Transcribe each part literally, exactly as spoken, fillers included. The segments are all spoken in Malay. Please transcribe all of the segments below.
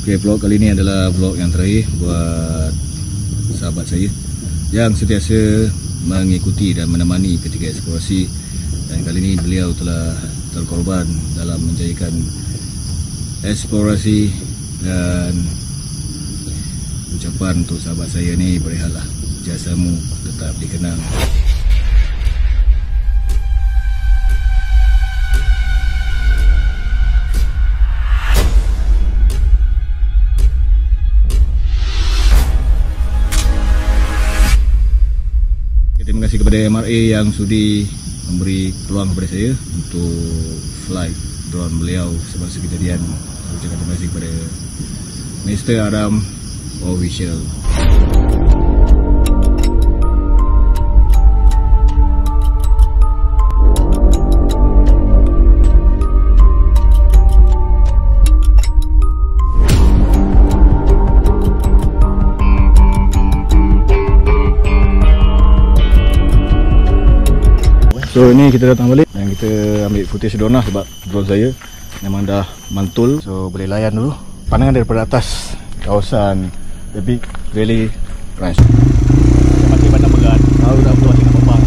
Okay, vlog kali ini adalah vlog yang terakhir buat sahabat saya yang sentiasa mengikuti dan menemani ketika eksplorasi, dan kali ini beliau telah terkorban dalam menjayakan eksplorasi. Dan ucapan untuk sahabat saya ni, berehatlah, jasamu tetap dikenang. Terima kasih kepada M R A yang sudi memberi peluang kepada saya untuk fly drone beliau semasa kejadian. Saya ucapkan terima kasih kepada Mister Adam Official. So ini kita datang balik dan kita ambil footage drone lah, sebab drone saya memang dah mantul. So boleh layan dulu pandangan daripada atas kawasan The Big Valley Ranch. Masih pandang berat, tahu tak betul masih nak terbang.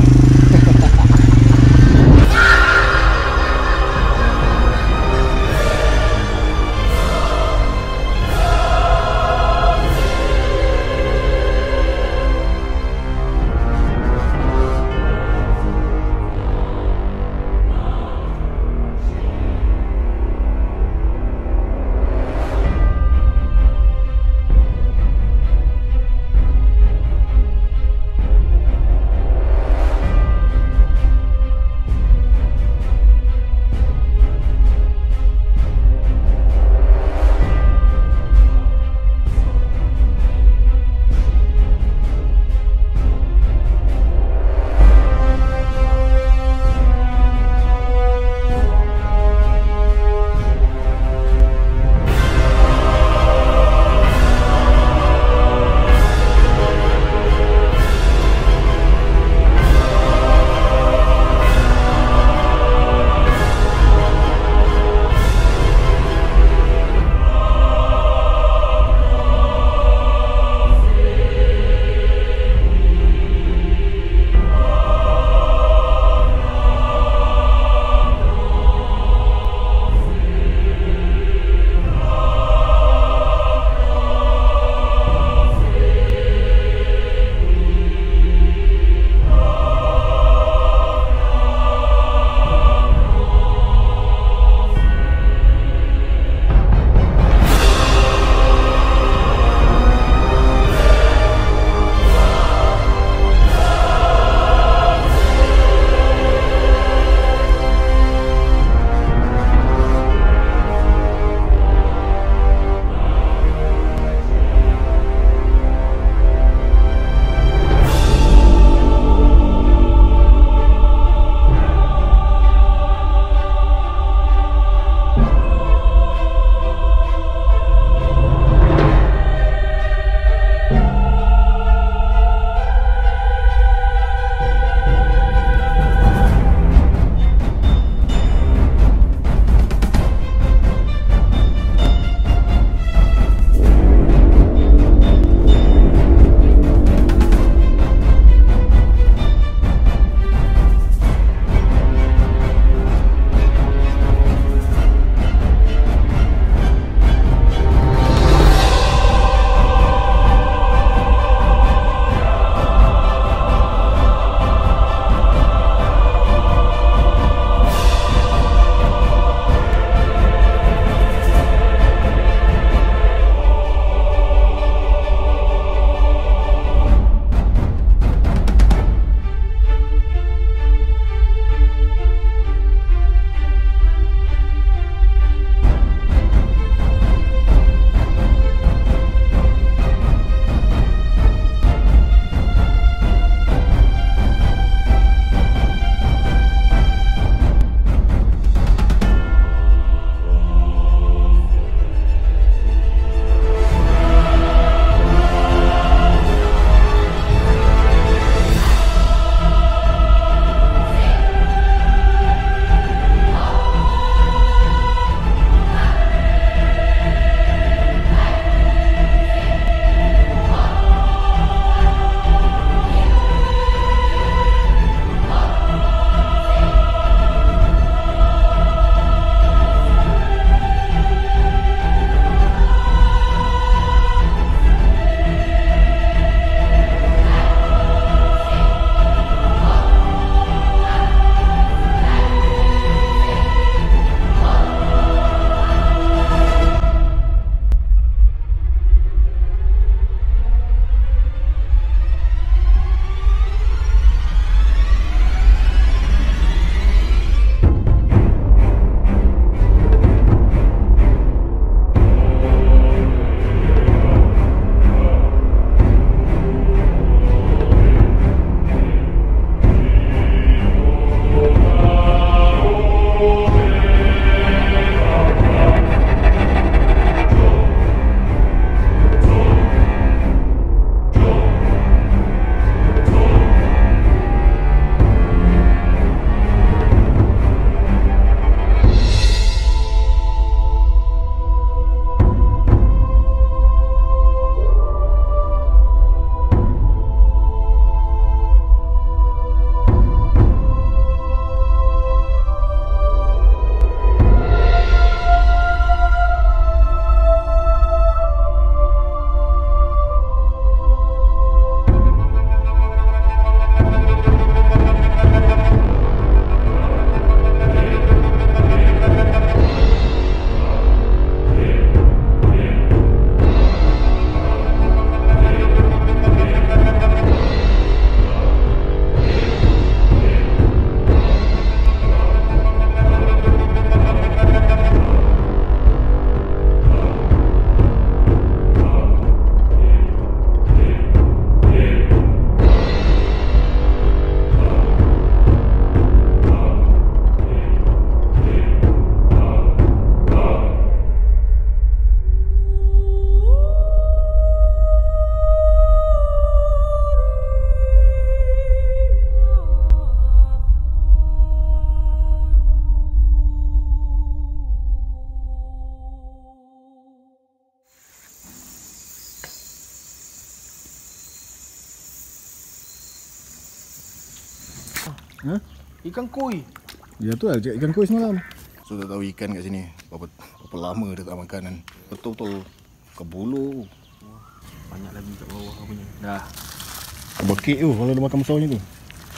Ha? Ikan koi. Ya tu lah, ikan koi semalam. So tak tahu ikan kat sini berapa, berapa lama dia tak makan kan. Betul-betul kebulu. Banyak lagi kat bawah punya. Dah. Bekik tu kalau dia makan besarnya tu.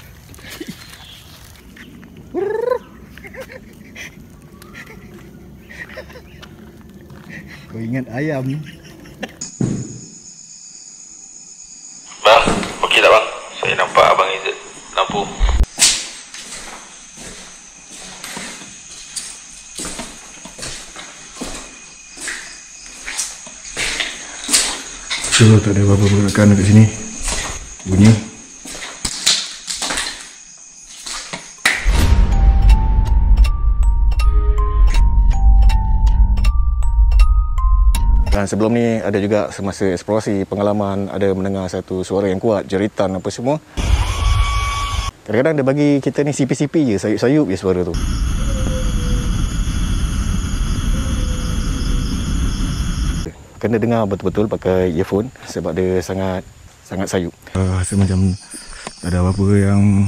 Kau ingat ayam? Bang, okey tak bang? Saya nampak abang Izzat lampu. So tak ada apa-apa pergerakan dekat sini. Bunyi. Dan sebelum ni ada juga semasa eksplorasi pengalaman ada mendengar satu suara yang kuat, jeritan apa semua. Kadang-kadang dia bagi kita ni sipi-sipi je, sayup-sayup je suara tu. Kena dengar betul-betul pakai earphone sebab dia sangat sangat sayup. Uh, rasa macam tak ada apa-apa yang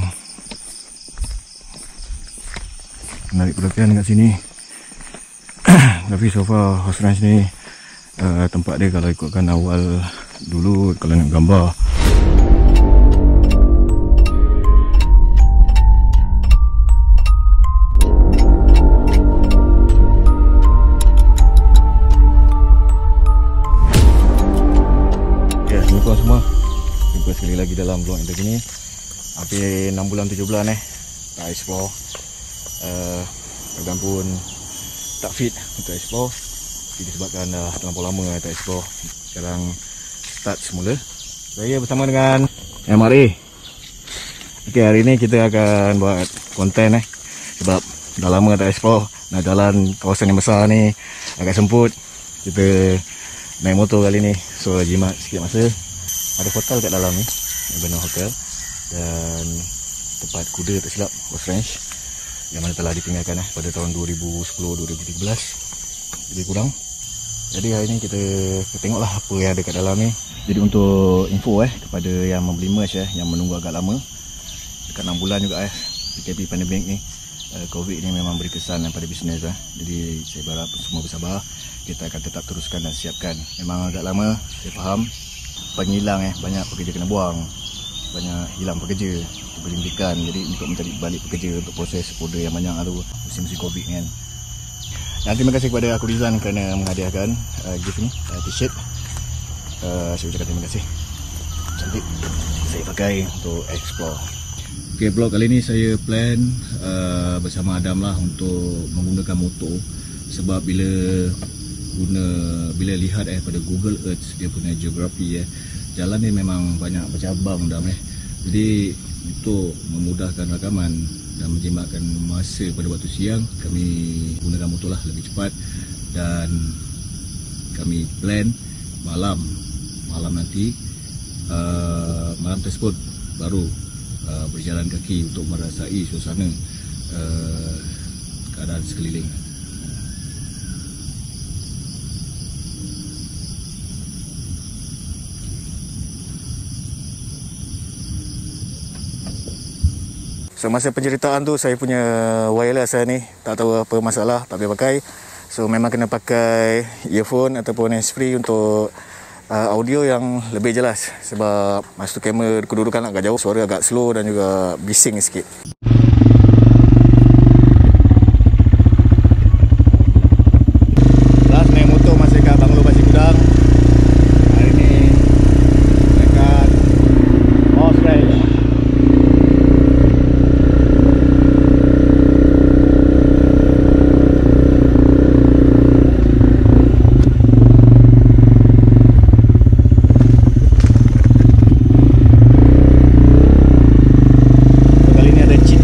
menarik perhatian kat sini. Tapi so far Horse Ranch ni uh, tempat dia kalau ikutkan awal dulu kalau nak gambar. Semua jumpa sekali lagi dalam vlog yang begini. Hampir enam bulan tujuh bulan eh tak explore. uh, Badan pun tak fit untuk explore. Jadi disebabkan dah terlampau lama tak explore, sekarang start semula. Saya bersama dengan M R A. Ok, hari ni kita akan buat konten eh sebab dah lama tak explore. Nak jalan kawasan yang besar ni agak semput. Kita naik motor kali ni, so jimat sikit masa. Ada hotel kat dalam ni, Ebener Hotel, dan tempat kuda tak silap, Horse Ranch, yang mana telah ditinggalkan eh, pada tahun dua ribu sepuluh dua ribu tiga belas lebih kurang. Jadi hari ni kita, kita tengoklah apa yang ada kat dalam ni. Jadi untuk info eh kepada yang membeli merch eh, yang menunggu agak lama, dekat enam bulan juga eh P K P pandemik ni, uh, Covid ni memang beri kesan pada bisnes eh. Jadi saya berharap semua bersabar, kita akan tetap teruskan dan siapkan. Memang agak lama, saya faham. Penghilang eh, banyak pekerja kena buang, banyak hilang pekerja, berhentikan. Jadi untuk mencari balik pekerja untuk proses order yang banyak tu musim-musim Covid ni kan. Dan terima kasih kepada Aku Rizan kerana menghadiahkan uh, gift ni, uh, t-shirt. uh, Saya ucapkan terima kasih. Cantik, saya pakai untuk explore. Ok, vlog kali ni saya plan uh, bersama Adam lah untuk menggunakan motor. Sebab bila guna bila lihat eh pada Google Earth dia punya geografi eh, jalan ni memang banyak bercabang dah eh. Jadi untuk memudahkan rakaman dan menjimatkan masa pada waktu siang, kami gunakan motor lah lebih cepat. Dan kami plan malam malam nanti uh, malam tersebut baru uh, berjalan kaki untuk merasai suasana uh, keadaan sekeliling. Semasa penceritaan tu saya punya wireless saya ni tak tahu apa masalah, tak boleh pakai. So memang kena pakai earphone ataupun handsfree untuk uh, audio yang lebih jelas. Sebab masa tu kamera kedudukan agak jauh, suara agak slow dan juga bising sikit. Last naik motor masih kat Banglo Pasir Gudang. Hari ni dekat Horse Ranch. Kali ni ada cheat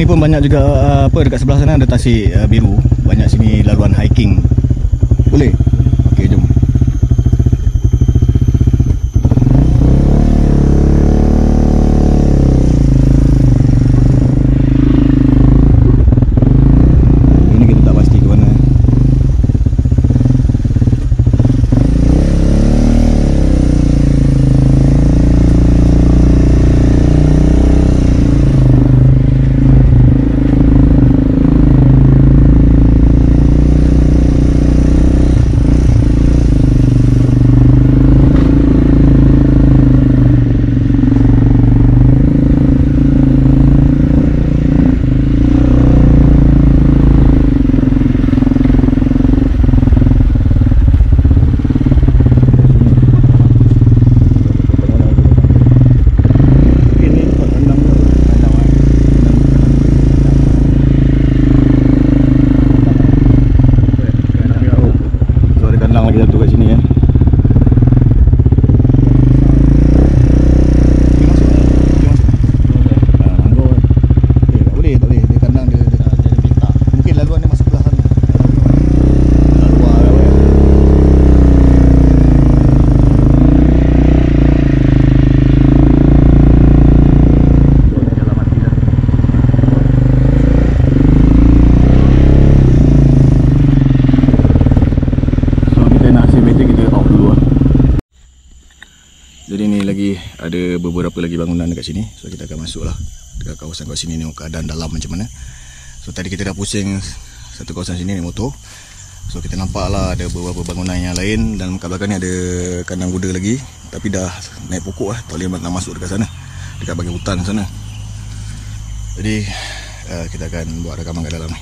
sini pun banyak juga uh, apa dekat sebelah sana ada tasik uh, biru. Banyak sini laluan hiking. Boleh? Okey, jom. Ini kita tak pasti ke mana. Jadi ni lagi ada beberapa lagi bangunan dekat sini. So kita akan masuk lah dekat kawasan kat sini, tengok keadaan dalam macam mana. So tadi kita dah pusing satu kawasan sini naik motor. So kita nampak lah ada beberapa bangunan yang lain. Dan kat belakang ni ada kandang kuda lagi. Tapi dah naik pokok lah, tak boleh nak masuk dekat sana, dekat bahagian hutan sana. Jadi uh, kita akan buat rakaman kat dalam ni.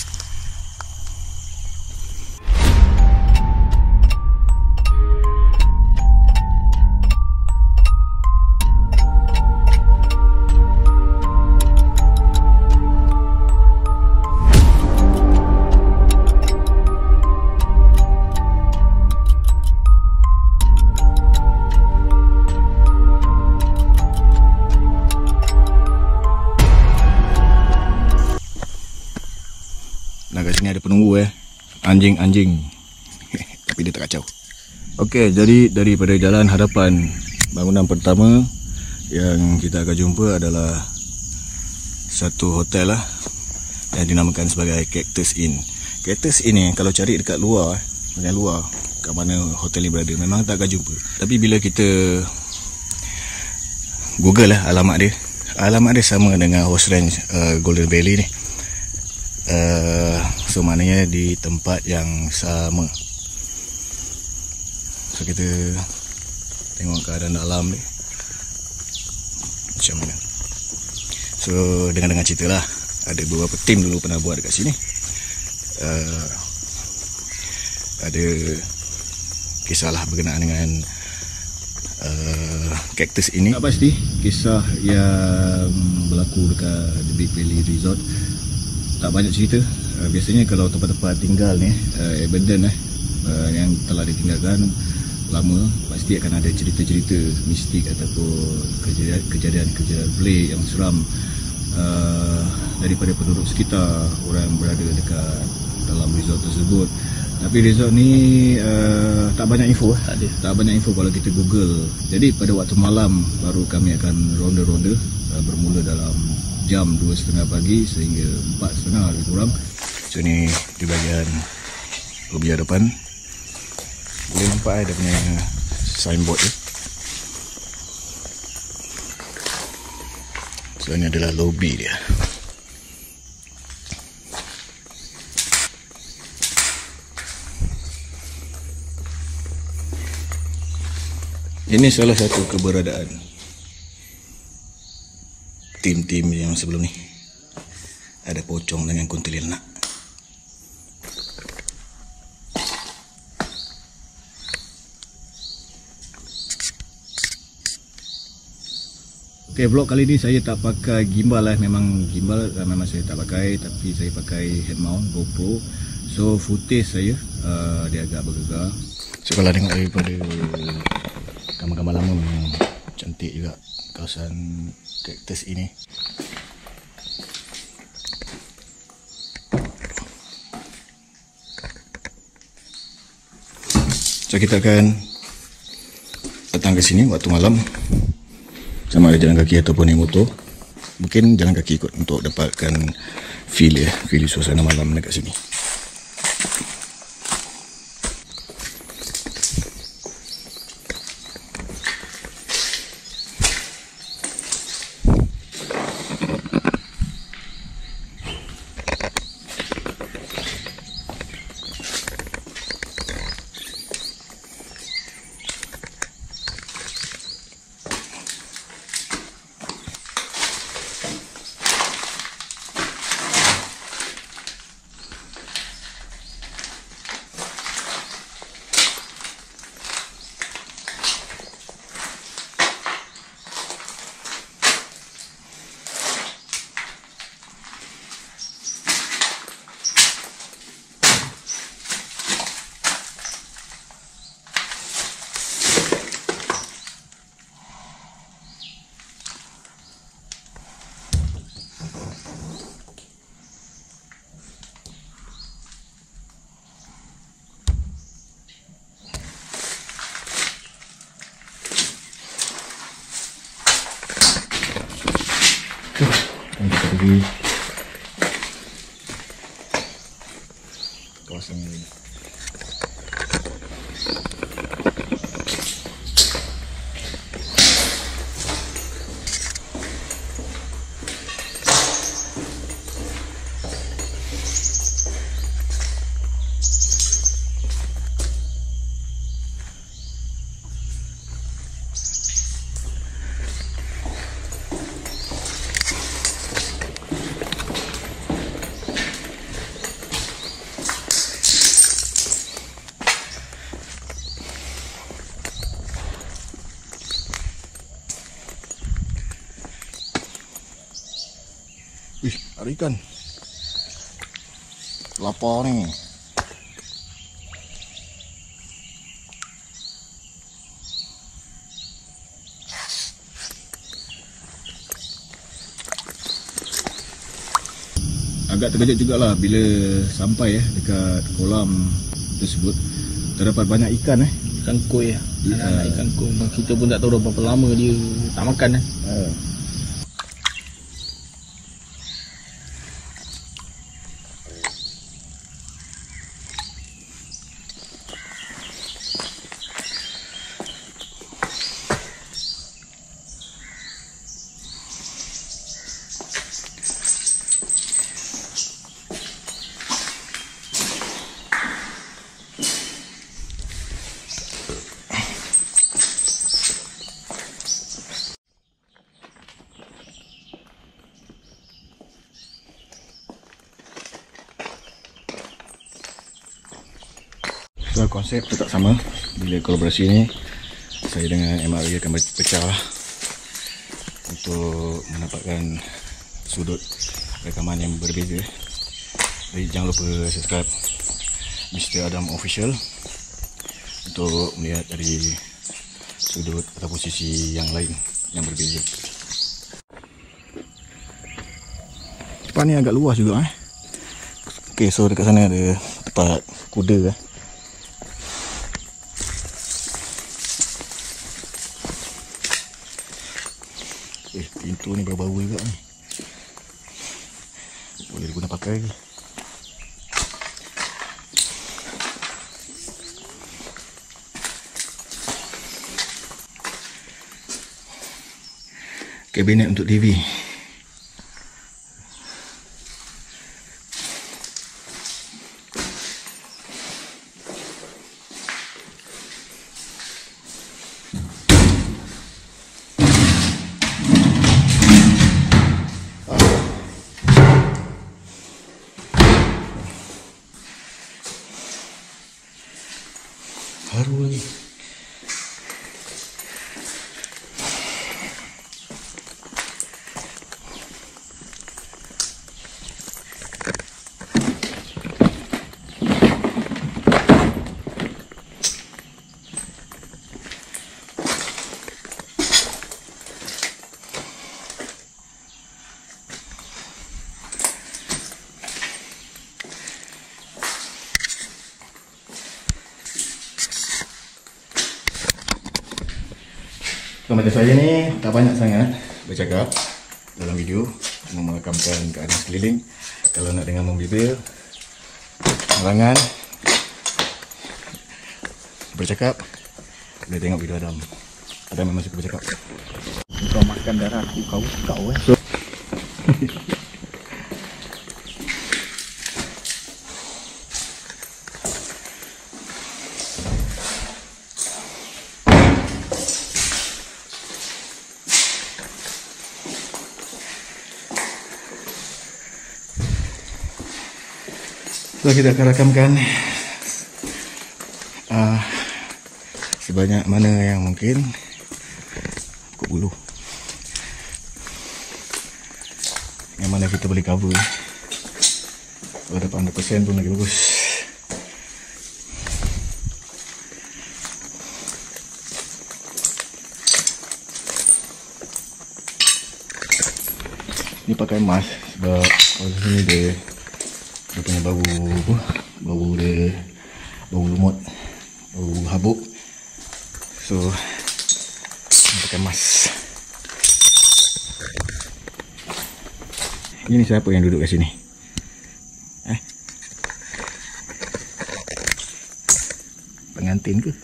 Nah, kat sini ada penunggu eh. Anjing-anjing. Tapi dia tak kacau. Okey, jadi daripada jalan hadapan, bangunan pertama yang kita akan jumpa adalah satu hotel lah yang dinamakan sebagai Cactus Inn. Cactus Inn ni kalau cari dekat luar, dekat luar kat mana hotel ni berada, memang tak akan jumpa. Tapi bila kita Google lah alamat dia, alamat dia sama dengan Horse Ranch uh, Golden Valley ni. Uh, so maknanya di tempat yang sama. So kita tengok keadaan dalam ni macam mana. So dengar-dengar cerita lah, ada beberapa tim dulu pernah buat dekat sini. uh, Ada kisah lah berkenaan dengan uh, Cactus ini. Tak pasti kisah yang berlaku dekat The Big Valley Resort. Tak banyak cerita. uh, Biasanya kalau tempat-tempat tinggal ni uh, abandoned eh, uh, yang telah ditinggalkan lama, pasti akan ada cerita-cerita mistik ataupun kejadian-kejadian pelik yang seram uh, daripada penduduk sekitar, orang yang berada dekat dalam resort tersebut. Tapi resort ni uh, tak banyak info. Tak ada. Tak banyak info kalau kita Google. Jadi pada waktu malam baru kami akan ronda-ronda, uh, bermula dalam jam dua setengah pagi sehingga empat setengah lebih kurang. So ni di bahagian lobi hadapan, boleh nampak ada punya signboard dia. So ni adalah lobi dia. Ini salah satu keberadaan tim-tim yang sebelum ni. Ada pocong dengan kuntilanak. Okay, vlog kali ni saya tak pakai gimbal lah. Memang gimbal memang saya tak pakai, tapi saya pakai head mount GoPro. So footage saya uh, dia agak bergegar. So kalau tengok daripada gambar-gambar lama, memang cantik juga kawasan Cactus ini. So kita akan datang ke sini waktu malam, sama ada jalan kaki ataupun naik motor. Mungkin jalan kaki ikut untuk dapatkan feel ya, feel suasana malam dekat sini. Dan kita pergi kawasan ini. Wih, ada ikan. Lapar nih. Agak terkejut juga lah bila sampai ya dekat kolam tersebut. Terdapat banyak ikan eh. Ikan koi ya. Anak-anak ikan koi. Kita pun tak tahu berapa lama dia tak makan eh. Uh. So, konsep tetap sama. Bila kolaborasi ni, saya dengan M R A akan berpecah untuk mendapatkan sudut rekaman yang berbeza. Jadi jangan lupa subscribe Mister Adam Official untuk melihat dari sudut atau posisi yang lain yang berbeza. Tempat ni agak luas juga eh. Okay, so dekat sana ada tempat kuda eh. Eh, pintu ni bau-bau juga ni. Boleh diguna pakai lagi. Kabinet untuk T V. Haru lagi. So macam saya ni tak banyak sangat bercakap dalam video, cuma merakamkan keadaan sekeliling. Kalau nak dengar membibir, merangan, bercakap, boleh tengok video Adam. Adam memang suka bercakap. Kau makan darah aku, kau kau eh. So, So kita akan rakamkan uh, sebanyak mana yang mungkin. Kok bulu yang mana kita boleh cover. Kalau dapat one hundred percent pun lagi bagus. Ni pakai mask sebab kalau sini dia dia punya bau apa? Bau dia bau lumut, bau habuk. So pakai mask. Ini siapa yang duduk kat sini? Eh? Pengantin ke?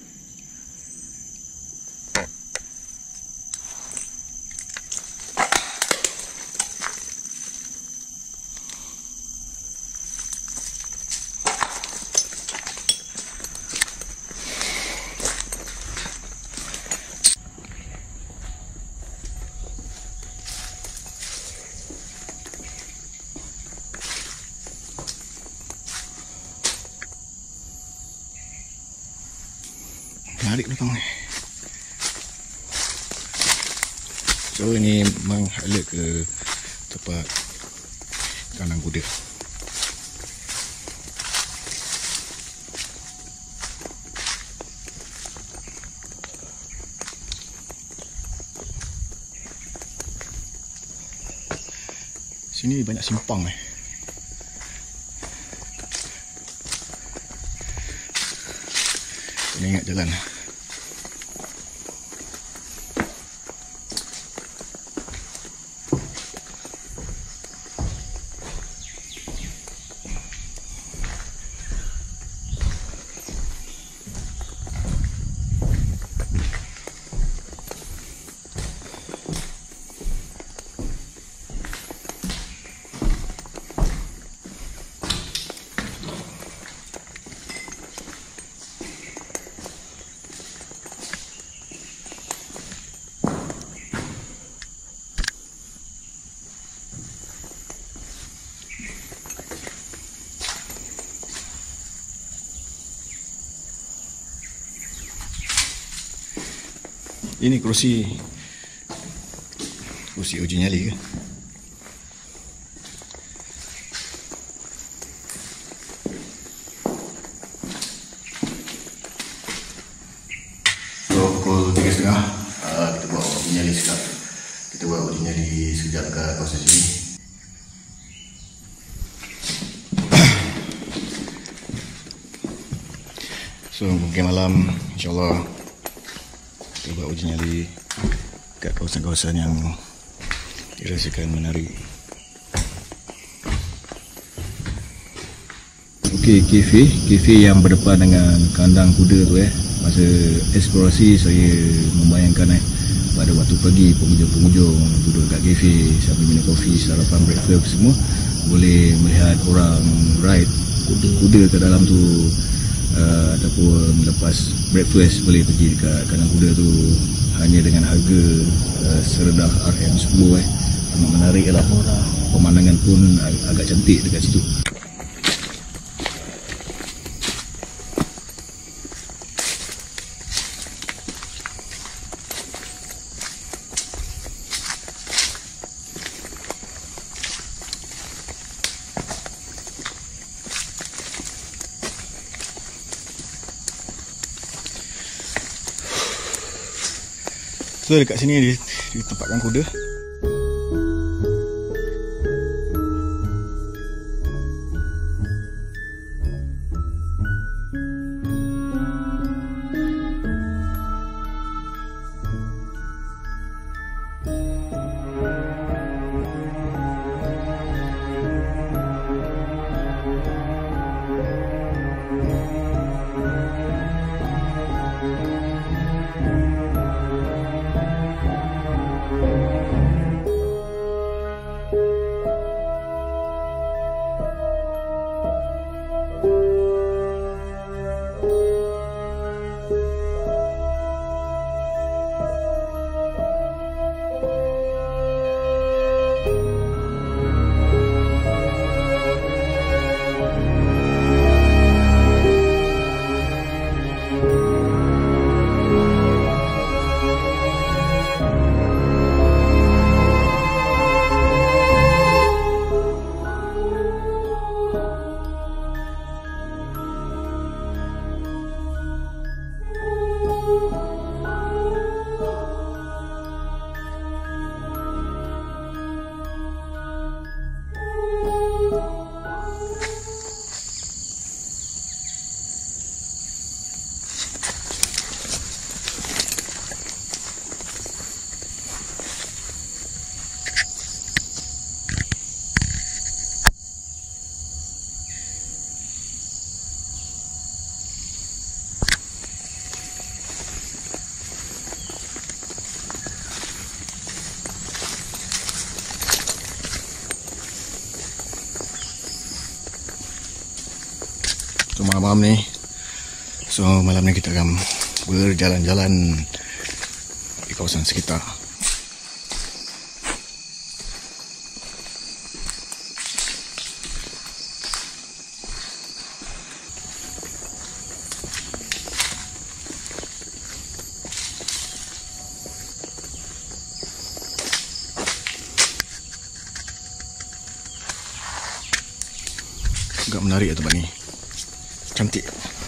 Menarik belakang ni. So ini menghala ke tempat kandang kuda. Sini banyak simpang eh. Kena ingat jalan. Ini kerusi kerusi uji nyali ke? So pukul tiga setengah uh, kita buat uji nyali sekejap. Kita buat uji nyali sekejap kat kawasan sini. So mungkin malam insyaAllah kita buat uji nyali kat kawasan-kawasan yang dirasakan menarik. Okey, kafe, kafe yang berdepan dengan kandang kuda tu eh. Masa eksplorasi saya membayangkan eh pada waktu pagi pengunjung-pengunjung duduk kat kafe sambil minum kopi, sarapan, breakfast semua boleh melihat orang ride kuda-kuda kat dalam tu. Uh, ataupun lepas breakfast boleh pergi dekat kandang kuda tu hanya dengan harga uh, serendah R M sepuluh eh. Amat menarik lah. Pemandangan pun ag- agak cantik dekat situ. So dekat sini ditempatkan kuda. So malam-malam ni, so malam ni kita akan berjalan-jalan di kawasan sekitar. Agak menarik tempat ni. Cantik.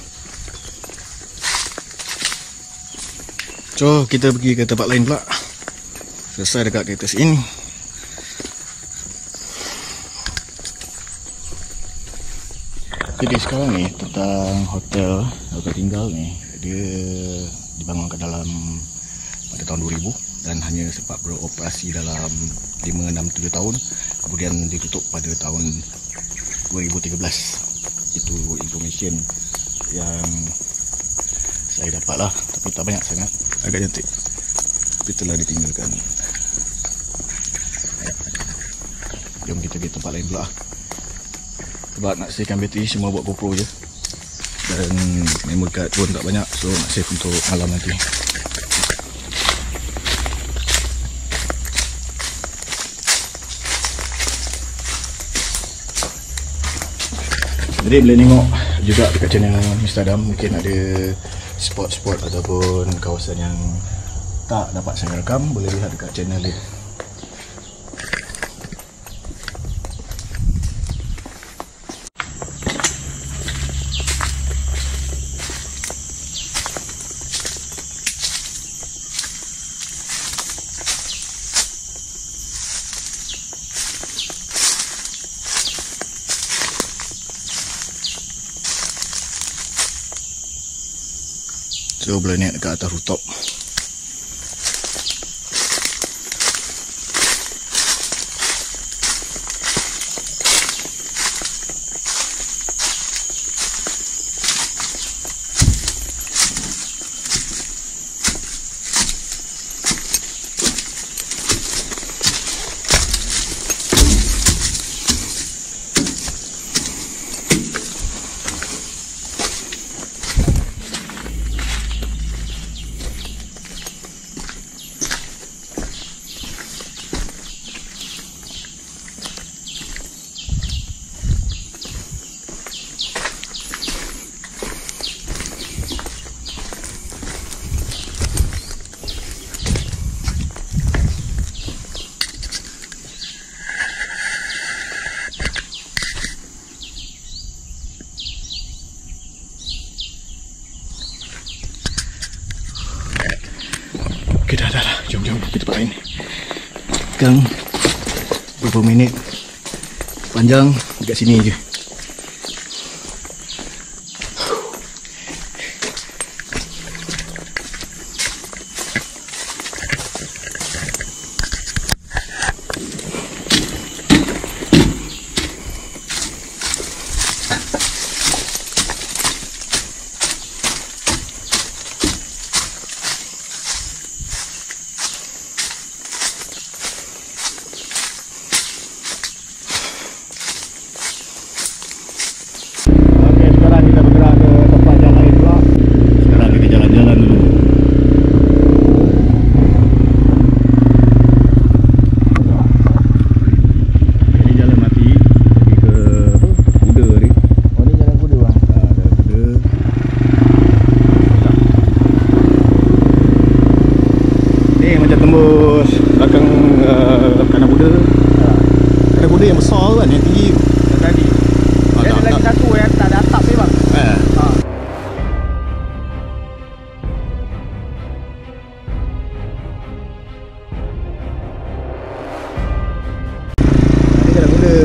So kita pergi ke tempat lain pula. Selesai dekat Cactus Inn. Jadi sekarang ni tentang hotel hotel tinggal ni, dia dibangunkan dalam pada tahun dua ribu dan hanya sempat beroperasi dalam lima, enam, tujuh tahun. Kemudian ditutup pada tahun dua ribu tiga belas. Itu information yang saya dapat lah, tapi tak banyak sangat. Agak cantik, tapi telah ditinggalkan. Jom kita pergi tempat lain pula. Sebab nak savekan bateri, semua buat GoPro je. Dan memory card pun tak banyak, so nak save untuk malam nanti. Jadi boleh tengok juga dekat channel Instagram, mungkin ada spot-spot ataupun kawasan yang tak dapat saya rekam, boleh lihat dekat channel dia. So boleh naik dekat atas rooftop. Okay, dah, dah, dah. Jom, jom. Pergi tempat lain. Sekarang beberapa minit panjang dekat sini je. Tembus belakang uh, Kana Buddha. Kana Buddha yang besar kan, yang tinggi tadi. Dia ada lagi satu yang tak ada atap ni bang. Eh. Ha. Ini Kana Buddha.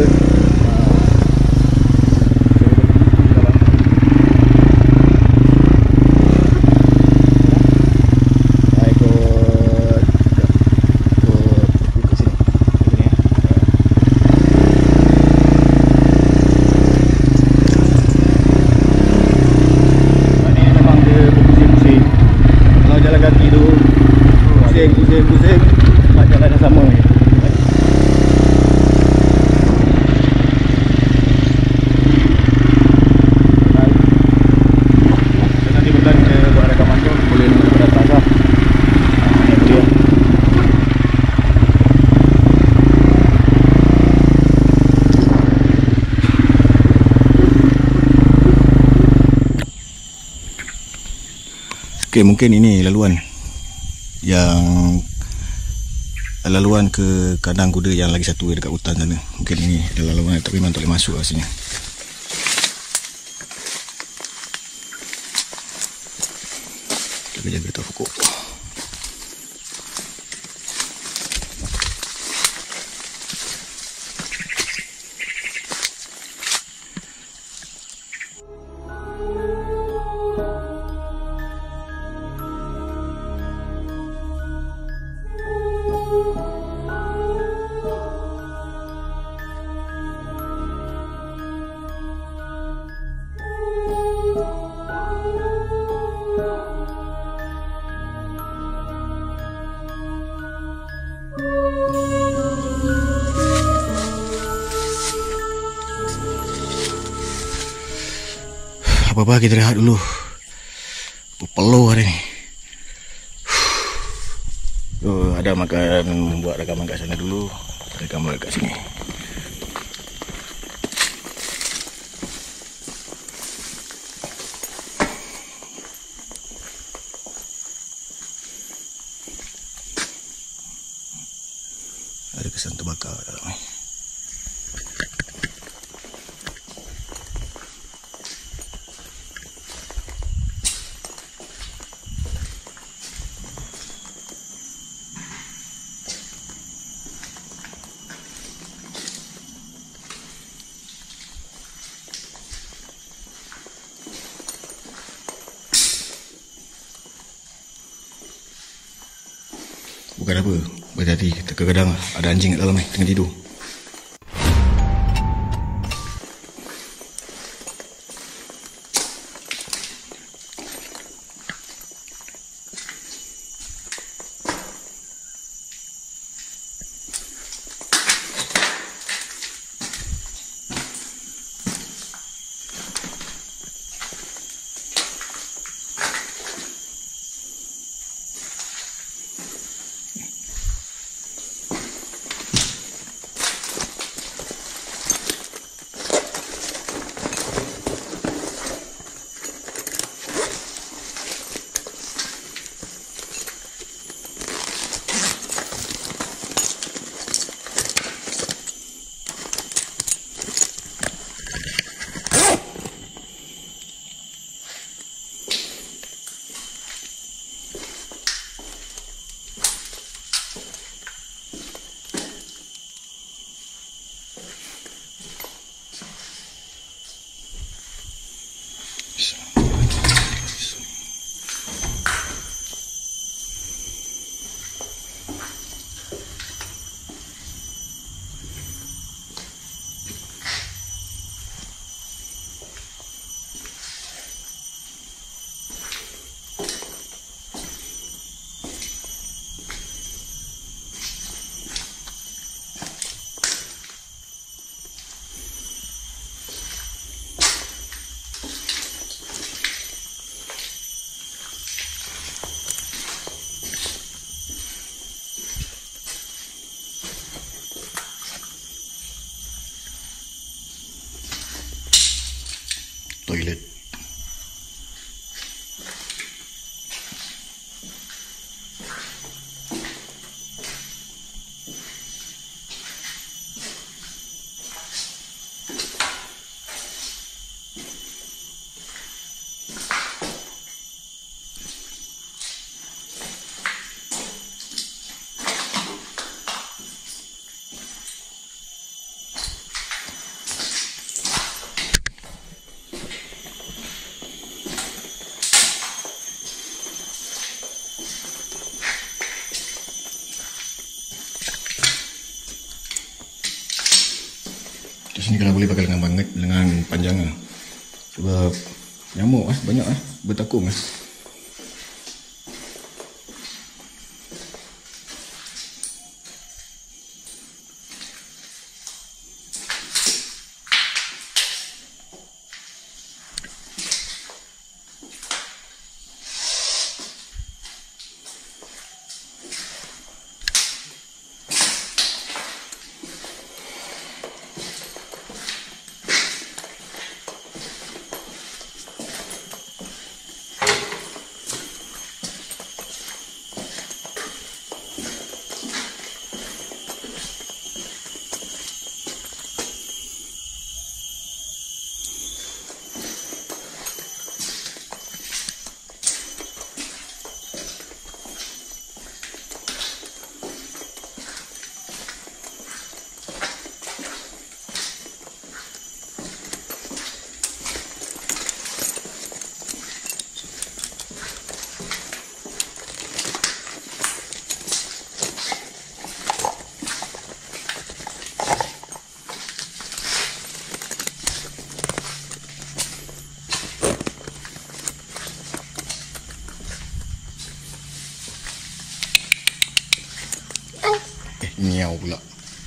Okey, mungkin ini laluan yang laluan ke kandang kuda yang lagi satu dekat hutan sana. Mungkin ini laluan, tapi memang tak boleh masuk kat sini. Kita jaga tak pokok. Apa-apa, kita rehat dulu. Pepeluh hari ni. Oh, ada makan, buat rekaman kat sana dulu. Rekaman kat sini. Ada kesan terbakar dalam ni. Bukan apa, berhati-hati, terkadang ada anjing kat dalam ni, tengah tidur. Toilet. Terus ni kalau boleh pakai lengan banget, lengan panjang lah. Sebab nyamuk lah, banyak lah, bertakung lah. Miau pula.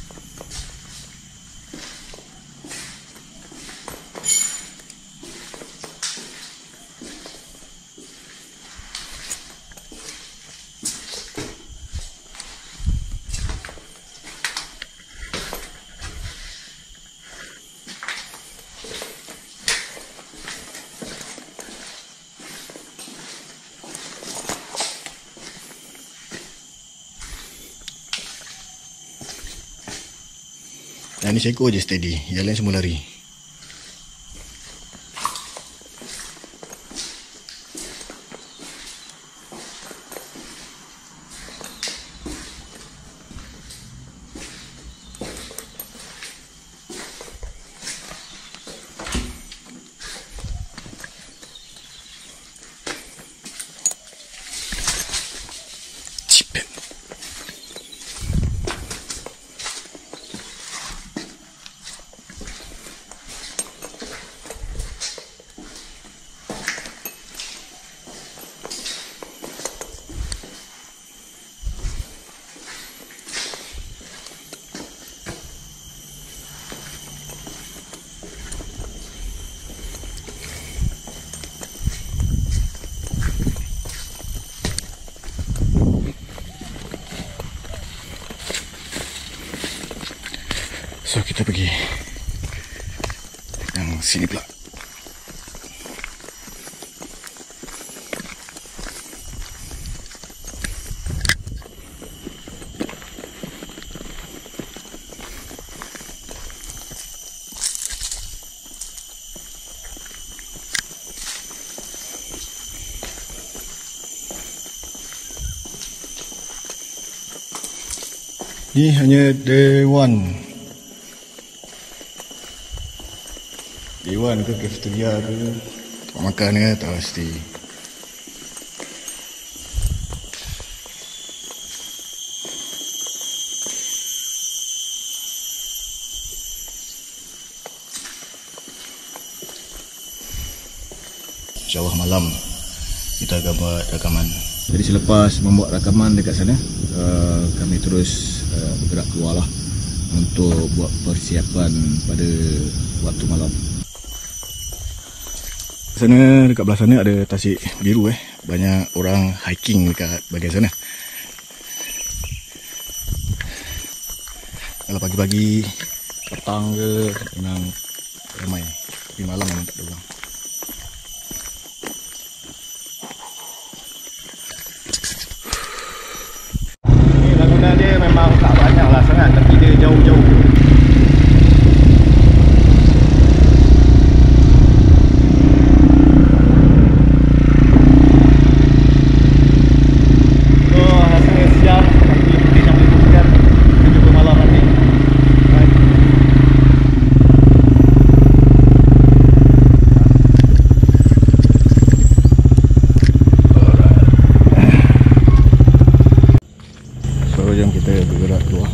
Yang ni seekor je steady, yang lain semua lari. Cipet. So kita pergi yang sini pula. Ni hanya Dewan. Dewan ke cafeteria ke tempat makan ke, tak pasti. InsyaAllah malam kita akan buat rakaman. Jadi selepas membuat rakaman dekat sana, uh, kami terus uh, bergerak keluar lah untuk buat persiapan pada waktu malam. Sana dekat belah sana ada tasik biru eh. Banyak orang hiking dekat bahagian sana. Kalau pagi-pagi, petang ke, memang ramai. Tapi malam memang tak ada orang. Ni bangunan dia memang tak banyak lah sangat, tapi dia jauh-jauh. Jom kita bergerak keluar.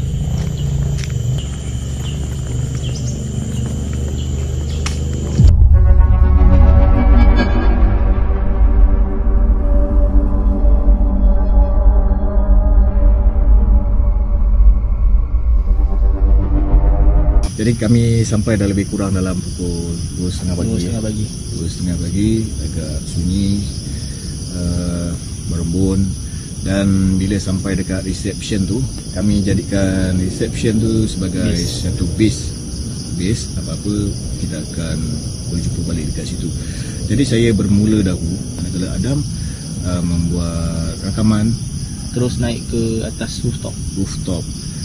Jadi kami sampai dah lebih kurang dalam pukul dua setengah pagi. Dua setengah pagi. Dua setengah pagi, agak sunyi, uh, berembun. Dan bila sampai dekat reception tu, kami jadikan reception tu sebagai base. Satu base. Base, apa-apa kita akan berjumpa balik dekat situ. Jadi saya bermula dahulu, manakala Adam uh, membuat rakaman. Terus naik ke atas rooftop. Rooftop.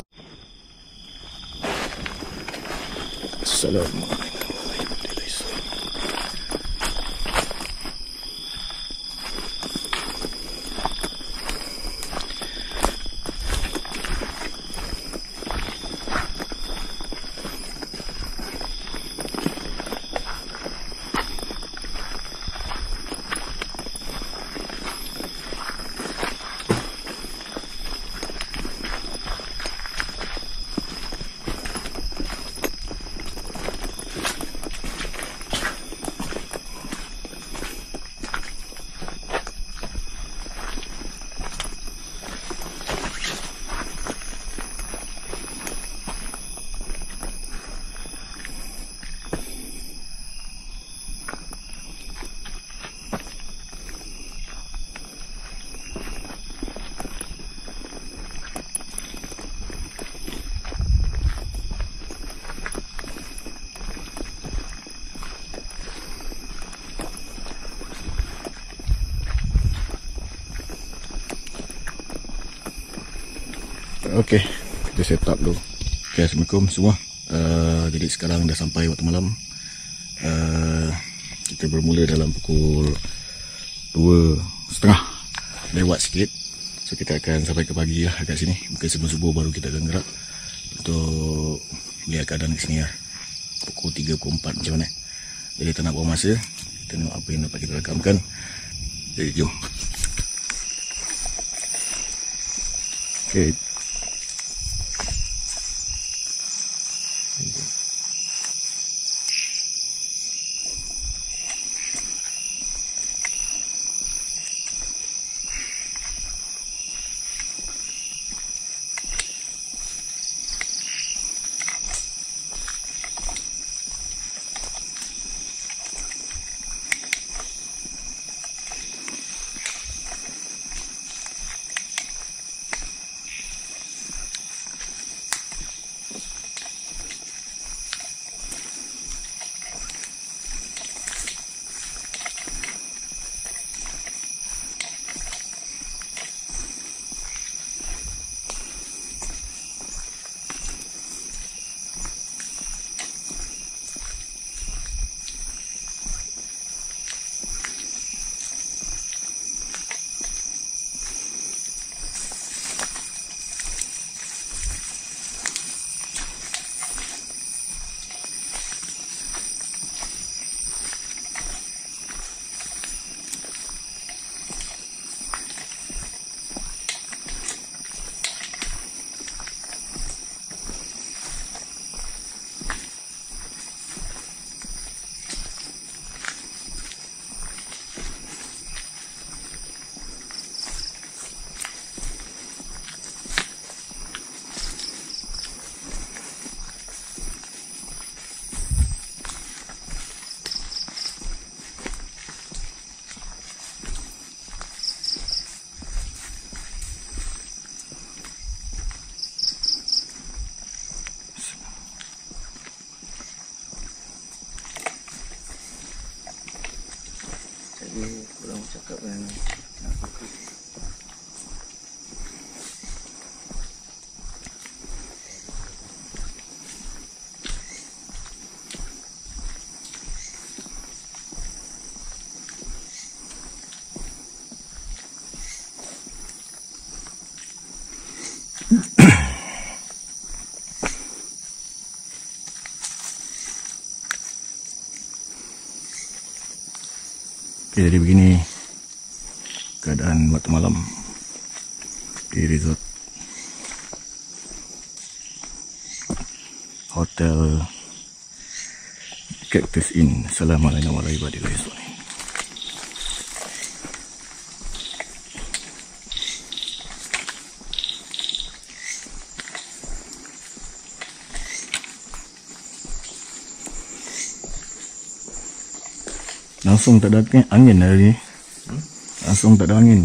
Assalamualaikum. Okey, kita set up dulu. Okay, Assalamualaikum semua. uh, Jadi sekarang dah sampai waktu malam. uh, Kita bermula dalam pukul dua setengah, lewat sikit. So kita akan sampai ke pagi lah kat sini. Mungkin sebelum subuh baru kita akan gerak untuk lihat keadaan kat sini lah. Pukul tiga, pukul empat macam mana. Jadi tak nak buang masa, kita tengok apa yang dapat kita rakamkan. Jadi jom. Okay. Kurang cakap kan nak fokus. Okay, jadi begini keadaan waktu malam di resort Hotel Cactus Inn. Assalamualaikum warahmatullahi wabarakatuh. Langsung tak ada angin hari ni. Langsung tak ada angin.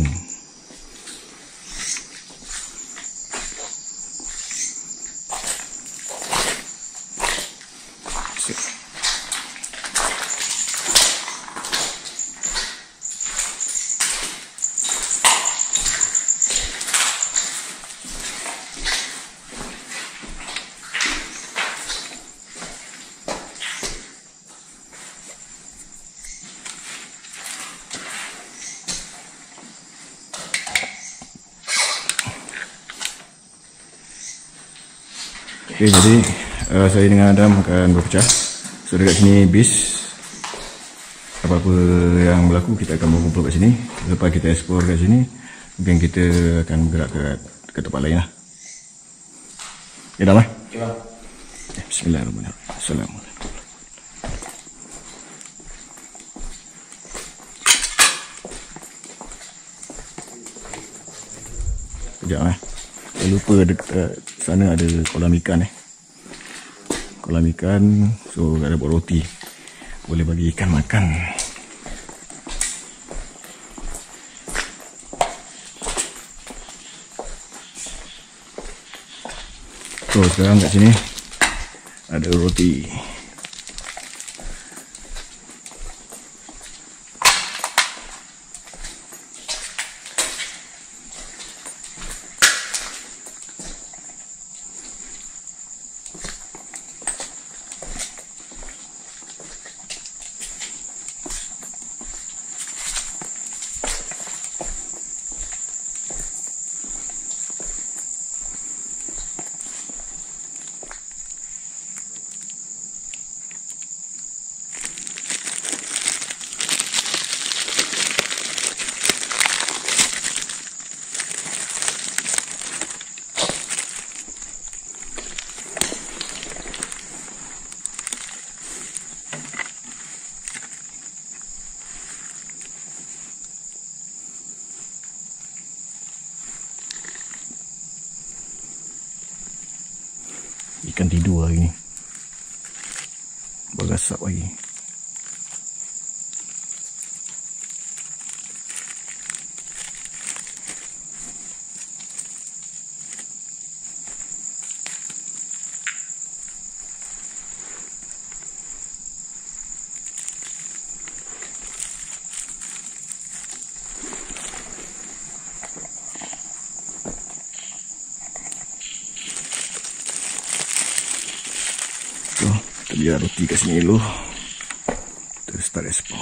Okay, jadi uh, saya dengan Adam akan berpecah. So dekat sini bis, apa-apa yang berlaku kita akan berkumpul kat sini. Lepas kita explore kat sini, mungkin kita akan bergerak ke, ke tempat lain lah. Okay, Adam eh? Okay, okay, Bismillahirrahmanirrahim. Assalamualaikum. Sekejap eh. Saya lupa dekat sana ada kolam ikan eh. Kolam ikan, so ada buat roti. Boleh bagi ikan makan. So sekarang kat sini ada roti. Ikan tidur hari ni. Berasap lagi. Biar roti kat sini dulu. Terus start ekspor.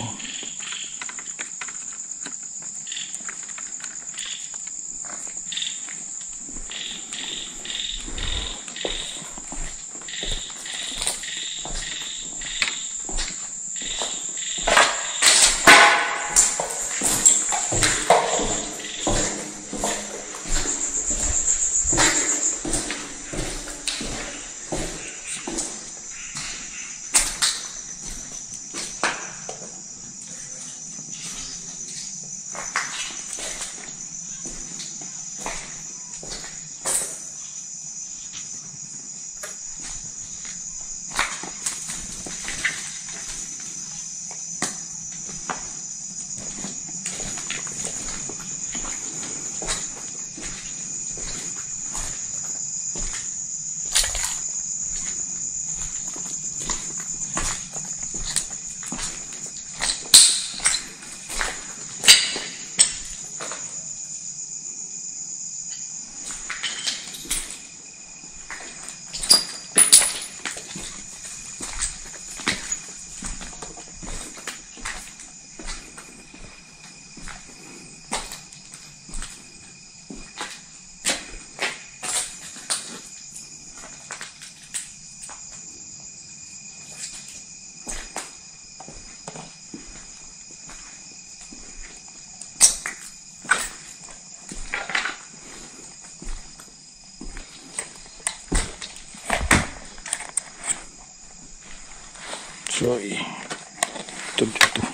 Coy, tu dia tu.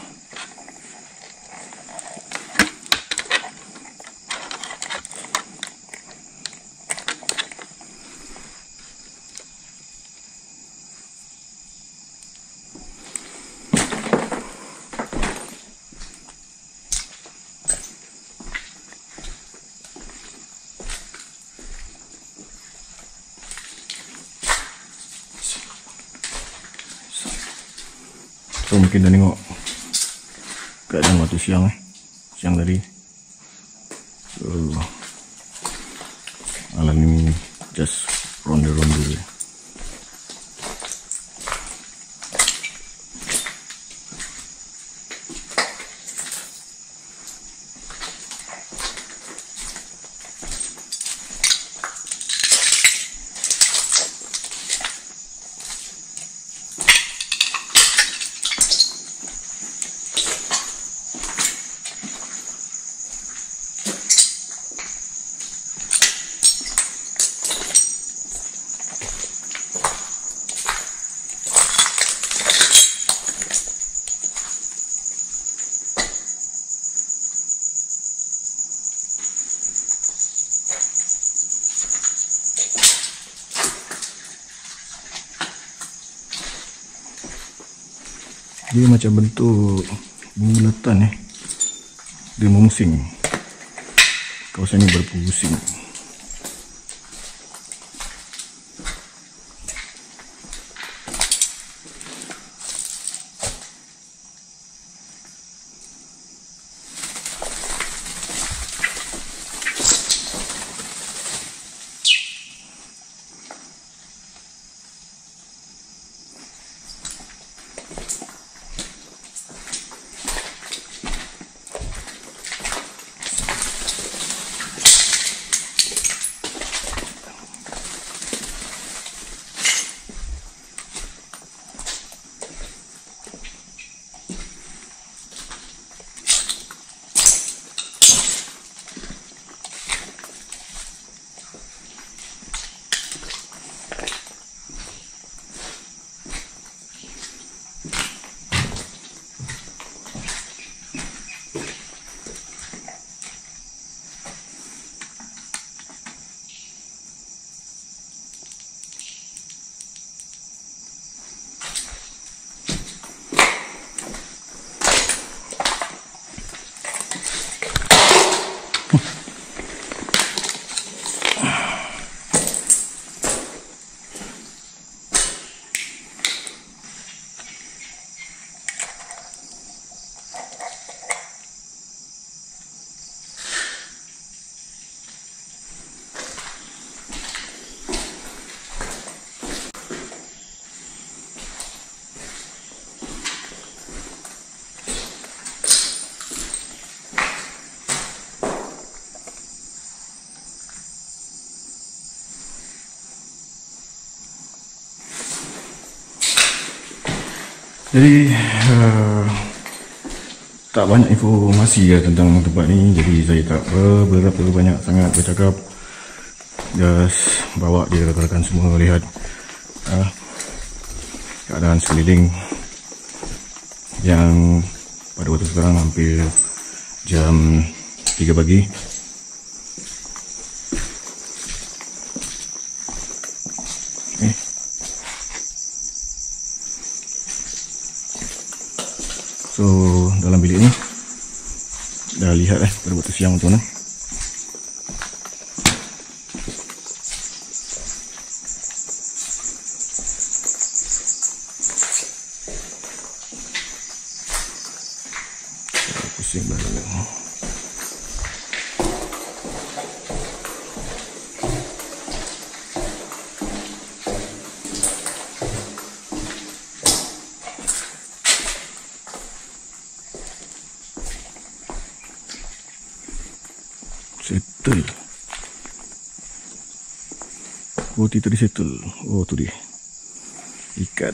So mungkin dah tengok keadaan waktu siang eh siang tadi. So malam ni just ronde-ronde. Dia macam bentuk bulatan eh. Dia memusing. Kawasan ni berpusing. Jadi uh, tak banyak informasi ya tentang tempat ni, jadi saya tak uh, berapa banyak sangat bercakap. Just bawa dia rakan-rakan semua lihat uh, keadaan sekeliling yang pada waktu sekarang hampir jam tiga pagi. Eh. So dalam bilik ni dah lihat eh pada waktu siang tuan. Pusing balik. Settle. Roti tadi settle. Oh tu dia. Ikan.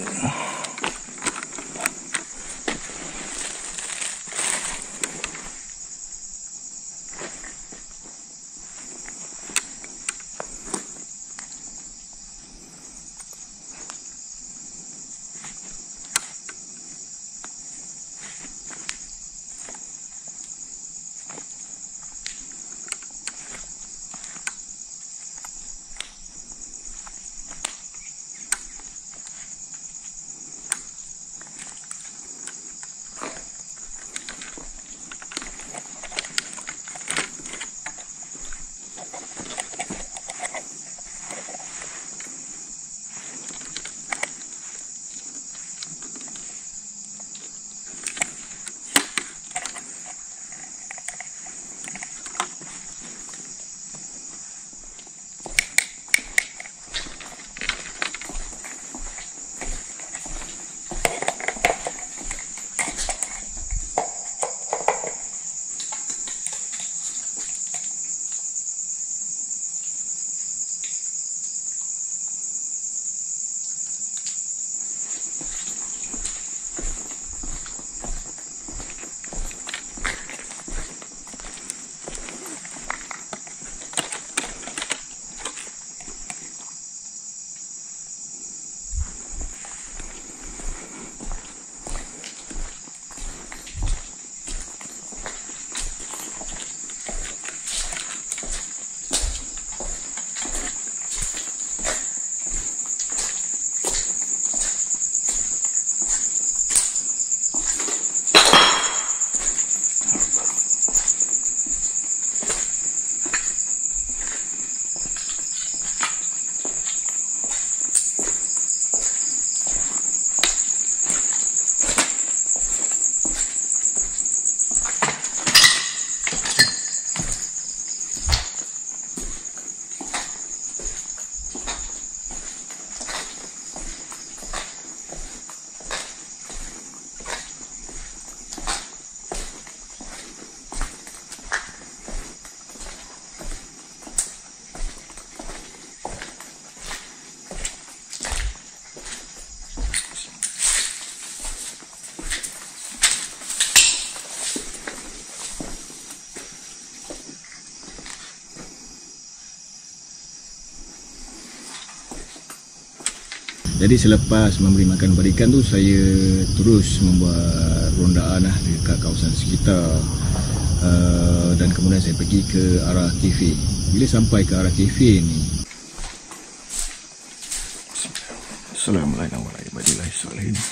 Jadi selepas memberi makan kepada ikan tu, saya terus membuat rondaan lah dekat kawasan sekitar, uh, dan kemudian saya pergi ke arah kafe. Bila sampai ke arah kafe ni, Assalamualaikum warahmatullahi wabarakatuh.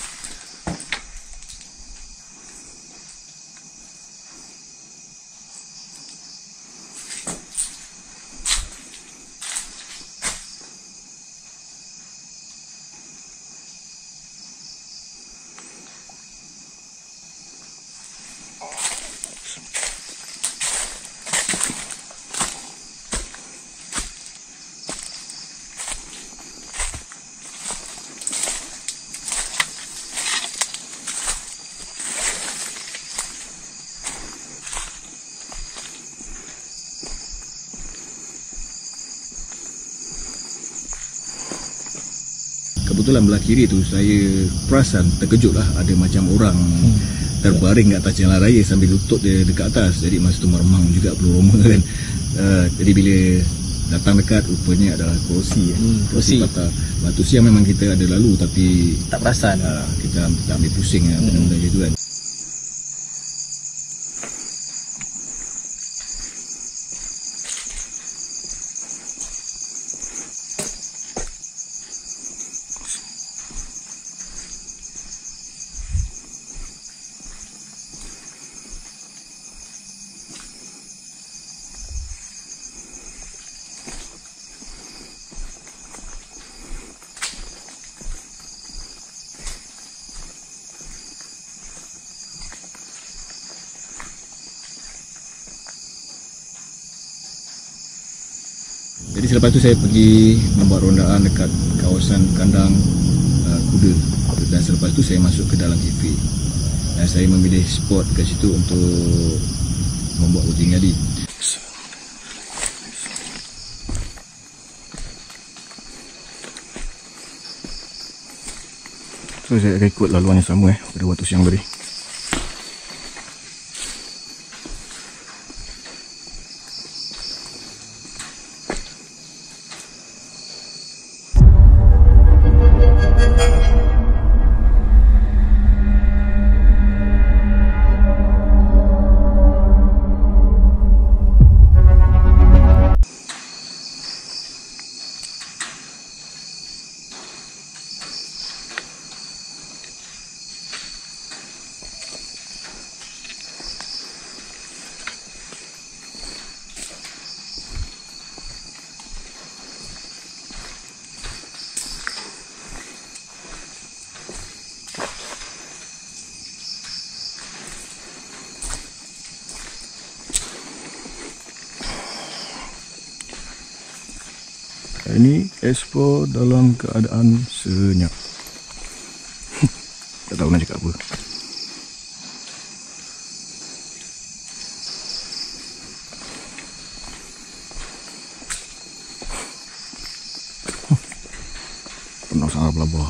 kebetulan belah kiri tu saya perasan terkejut lah, ada macam orang hmm. terbaring kat atas jalan raya sambil lutut dia dekat atas. Jadi masa tu meremang juga peluh roma kan. Uh, jadi bila datang dekat, rupanya adalah kerusi. Hmm, kerusi. Patah. Batu siang memang kita ada lalu tapi tak perasan. Uh, kita tak ambil pusing lah, hmm. benda-benda gitu kan. Jadi selepas tu saya pergi membuat rondaan dekat kawasan kandang uh, kuda, dan selepas tu saya masuk ke dalam kafe dan saya memilih spot kat situ untuk membuat uji nyali. So saya akan ikut laluan yang sama eh pada waktu siang tadi. Ini explore dalam keadaan senyap. Tak tahu nak cakap apa. Penuh sangat pelabur.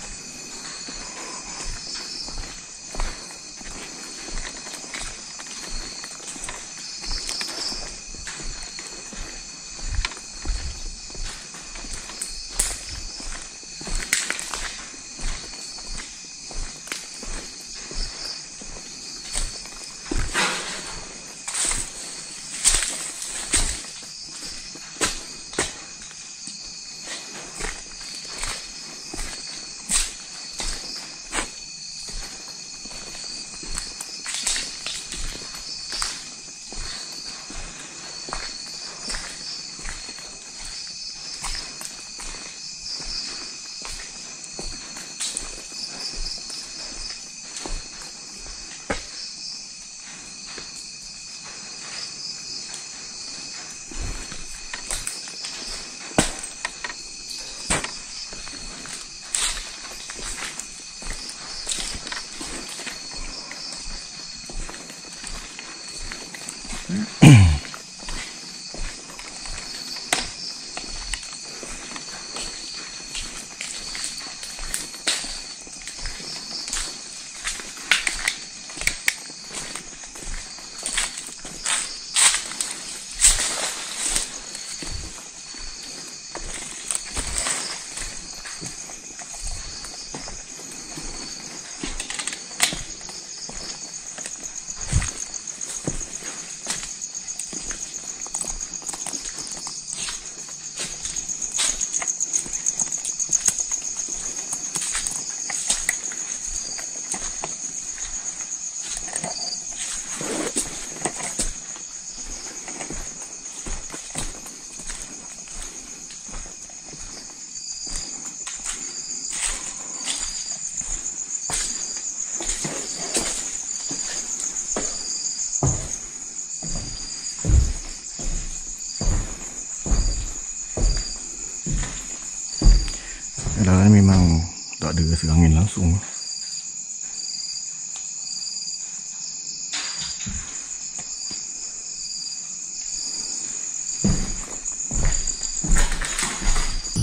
Dalam ni memang tak ada rasa angin langsung.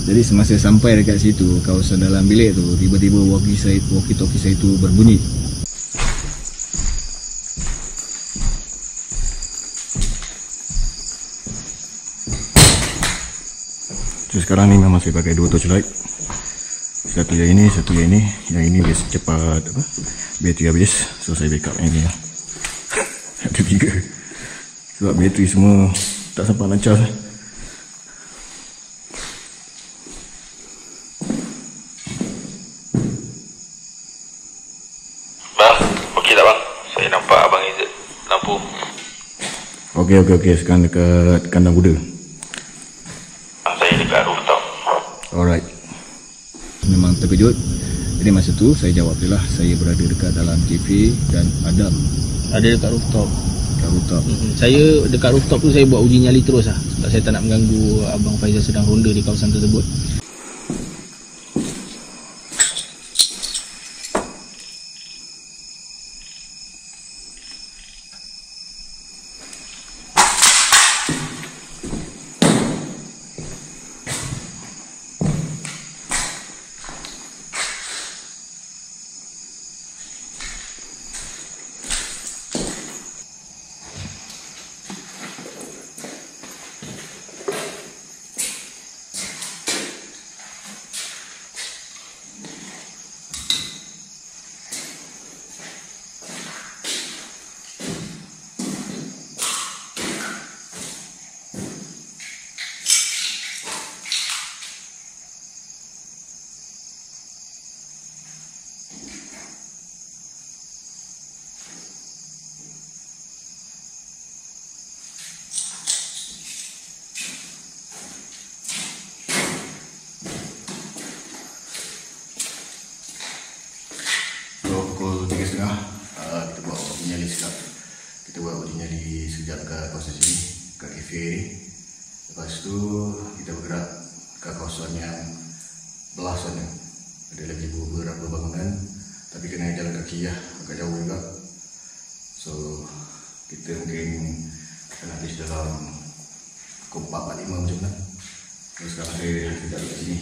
Jadi semasa sampai dekat situ, kawasan dalam bilik tu, tiba-tiba walkie saya, walkie-talkie saya itu berbunyi. So sekarang ni memang saya pakai dua torchlight. Satu yang ini, satu yang ini. Yang ini dia cepat apa? Bateri habis. So saya backup yang ini lah. Ada tiga. Sebab bateri semua tak sempat nak charge. Bang, okey tak bang? Saya nampak abang Izzat lampu. Okey okey okey, sekarang dekat kandang kuda. Saya dekat rooftop. Alright. Memang terkejut. Jadi masa tu saya jawab je lah, saya berada dekat dalam kafe dan Adam Ada dekat rooftop. dekat rooftop. Mm-hmm. Saya dekat rooftop tu saya buat uji nyali terus lah. Sebab saya tak nak mengganggu Abang Faizal sedang ronda di kawasan tersebut. Pukul tiga tiga puluh uh, kita buat uji nyali sekejap. Kita buat uji nyali sekejap kat kawasan sini, kat kafe ni. Lepas tu kita bergerak ke kawasan yang belah sana. Ada lagi beberapa bangunan, tapi kena jalan kaki lah, agak jauh juga. So kita mungkin akan habis dalam pukul empat empat puluh lima macam mana. So sekarang saya sekejap dekat sini.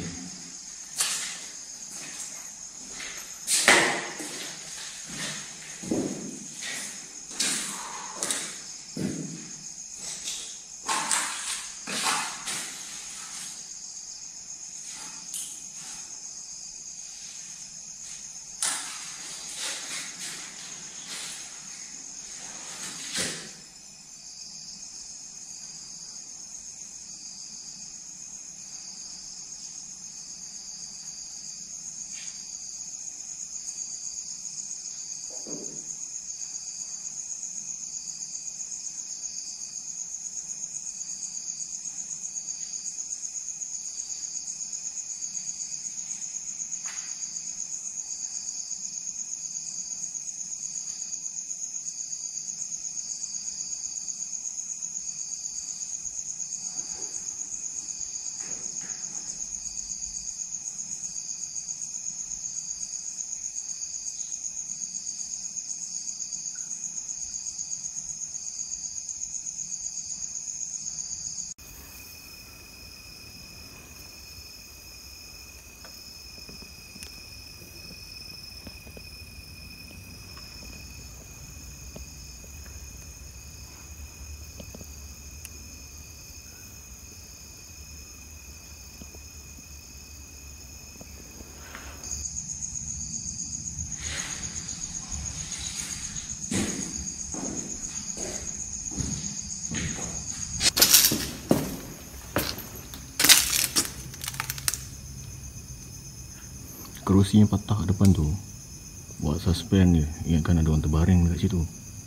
Kerusi yang patah kat depan tu buat suspend je, ingatkan ada orang terbaring dekat situ.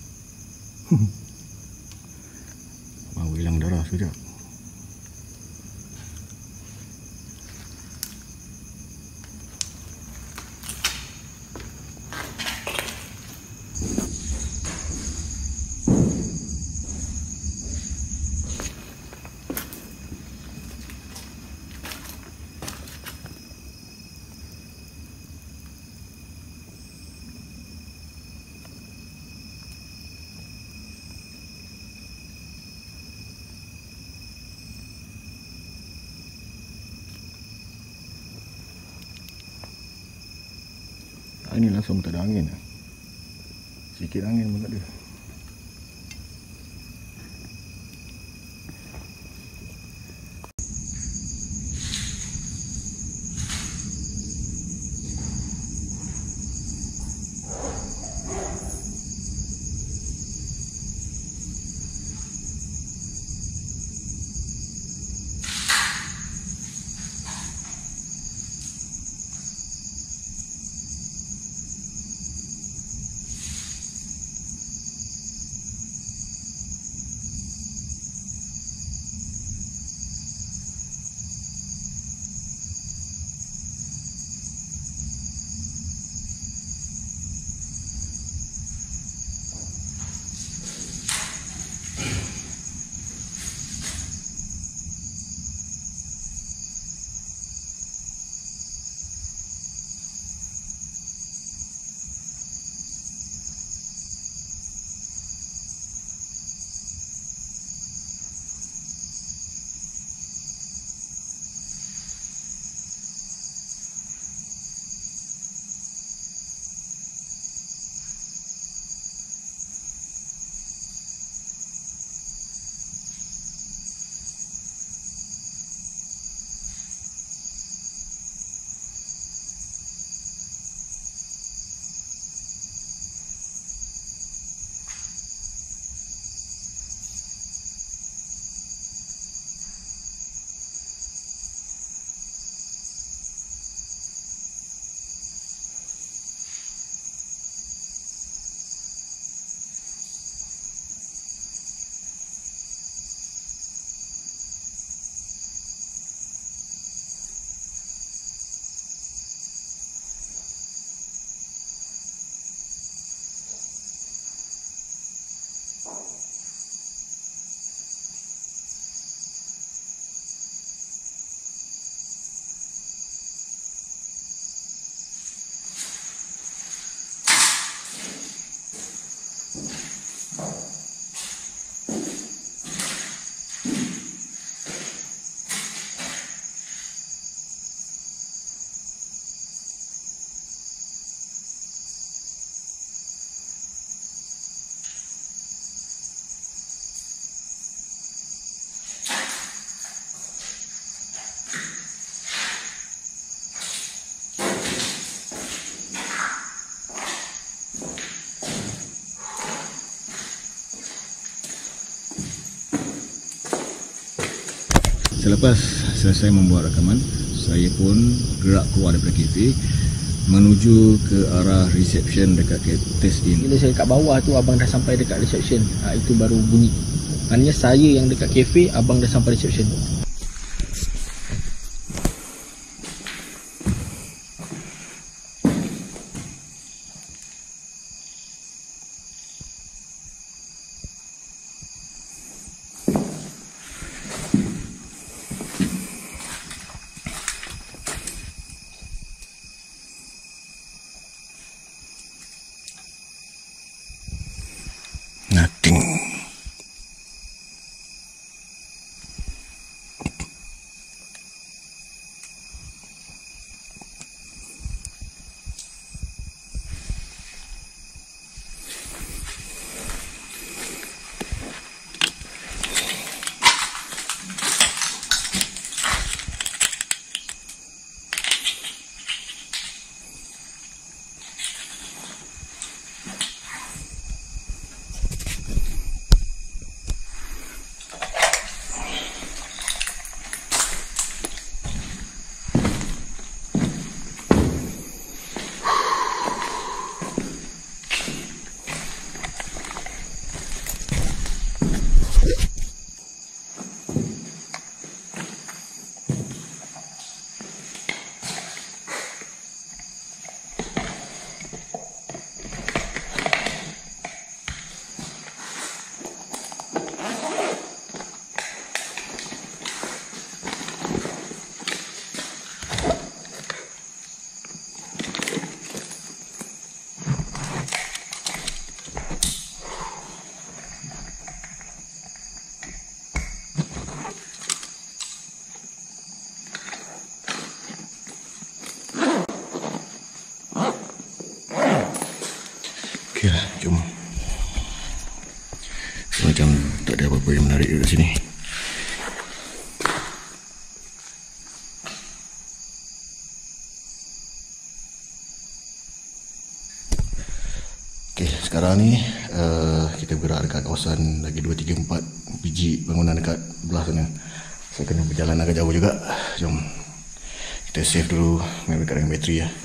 Mau hilang darah sekejap. Ini langsung tak ada angin. Sikit angin pun tak ada. Selepas selesai membuat rakaman, saya pun gerak keluar daripada kafe menuju ke arah reception dekat test in. Bila saya kat bawah tu, abang dah sampai dekat reception. Ha, itu baru bunyi. Maknanya saya yang dekat kafe, abang dah sampai reception. Nothing. menarik dekat sini. Okey, sekarang ni uh, kita bergerak dekat kawasan lagi dua, tiga, empat biji bangunan dekat belah sana. Saya kena berjalan agak jauh juga. Jom kita save dulu memory card dengan bateri ya.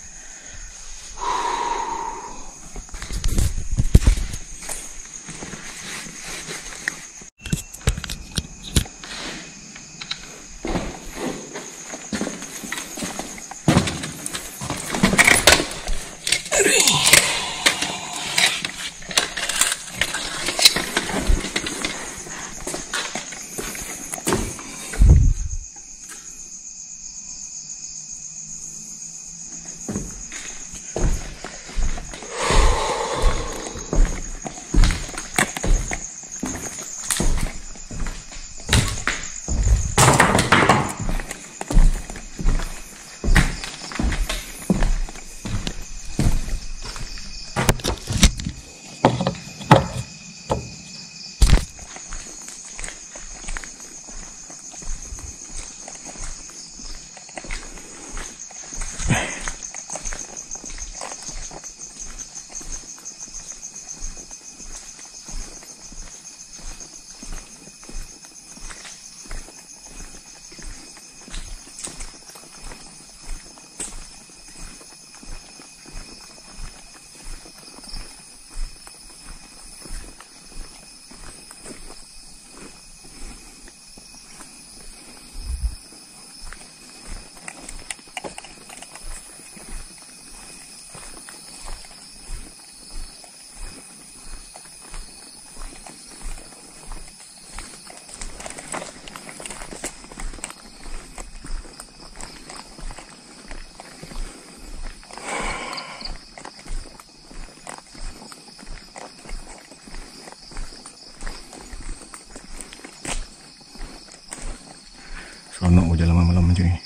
Seronok berjalan malam-malam macam ni.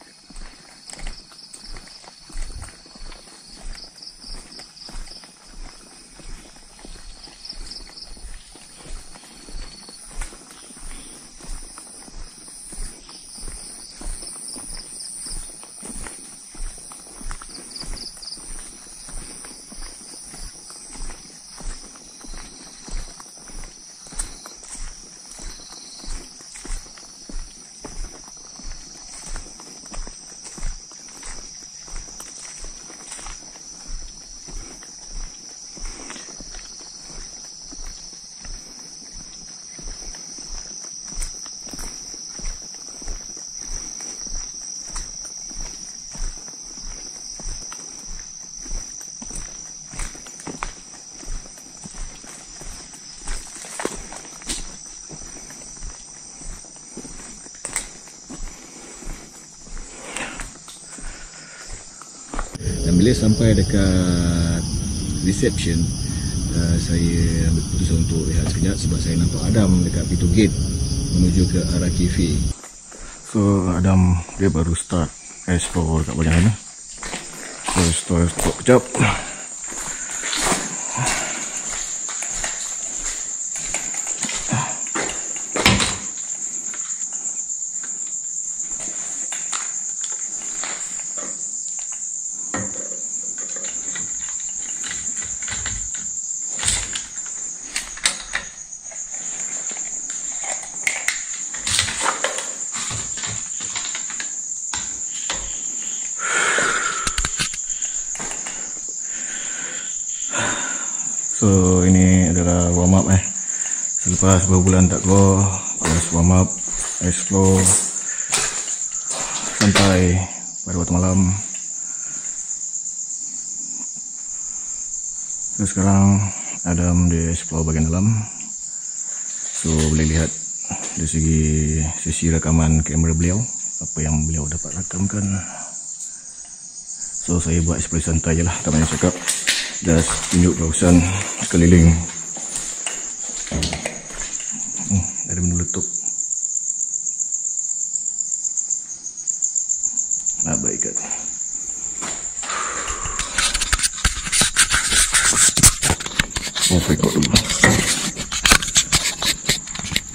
Dan bila sampai dekat reception, uh, saya ambil keputusan untuk rehat sekejap sebab saya nampak Adam dekat pintu gate menuju ke arah kafe. So Adam dia baru start explore kat bahagian sana. So stop stop kejap. So ini adalah warm up eh. Selepas beberapa bulan tak keluar, terus warm up, explore, santai pada waktu malam. So sekarang Adam dia explore bahagian dalam. So boleh lihat dari segi sesi rakaman kamera beliau, apa yang beliau dapat rakamkan. So saya buat eksplorasi santai je lah, tak banyak cakap. Just tunjuk kawasan sekeliling. Hmm, ada benda letup. Nah, baik kan. Off record dulu.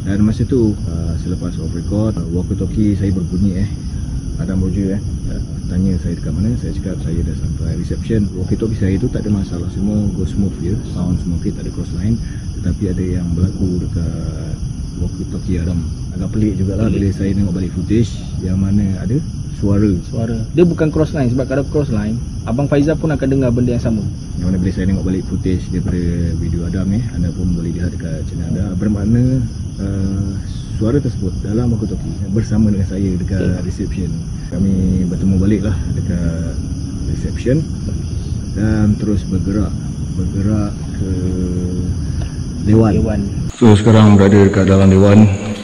Dan masa tu uh, selepas off record, uh, walkie-talkie saya berbunyi eh. Adam Roger eh uh, tanya saya dekat mana. Saya cakap saya dah sampai reception. Walkie-talkie saya tu tak ada masalah, semua go smooth je, sound semua okey, tak ada cross line. Tetapi ada yang berlaku dekat walkie-talkie Adam. Agak pelik jugalah bila saya tengok balik footage yang mana ada suara. Suara dia bukan cross line, sebab kalau cross line Abang Faizal pun akan dengar benda yang sama. Yang mana bila saya tengok balik footage daripada video Adam ni, anda pun boleh lihat dekat channel anda, bermakna uh, suara tersebut dalam walkie-talkie bersama dengan saya dekat okay. reception. Kami bertemu balik lah dekat reception dan terus bergerak bergerak ke Dewan. Dewan. So sekarang berada dekat dalam Dewan.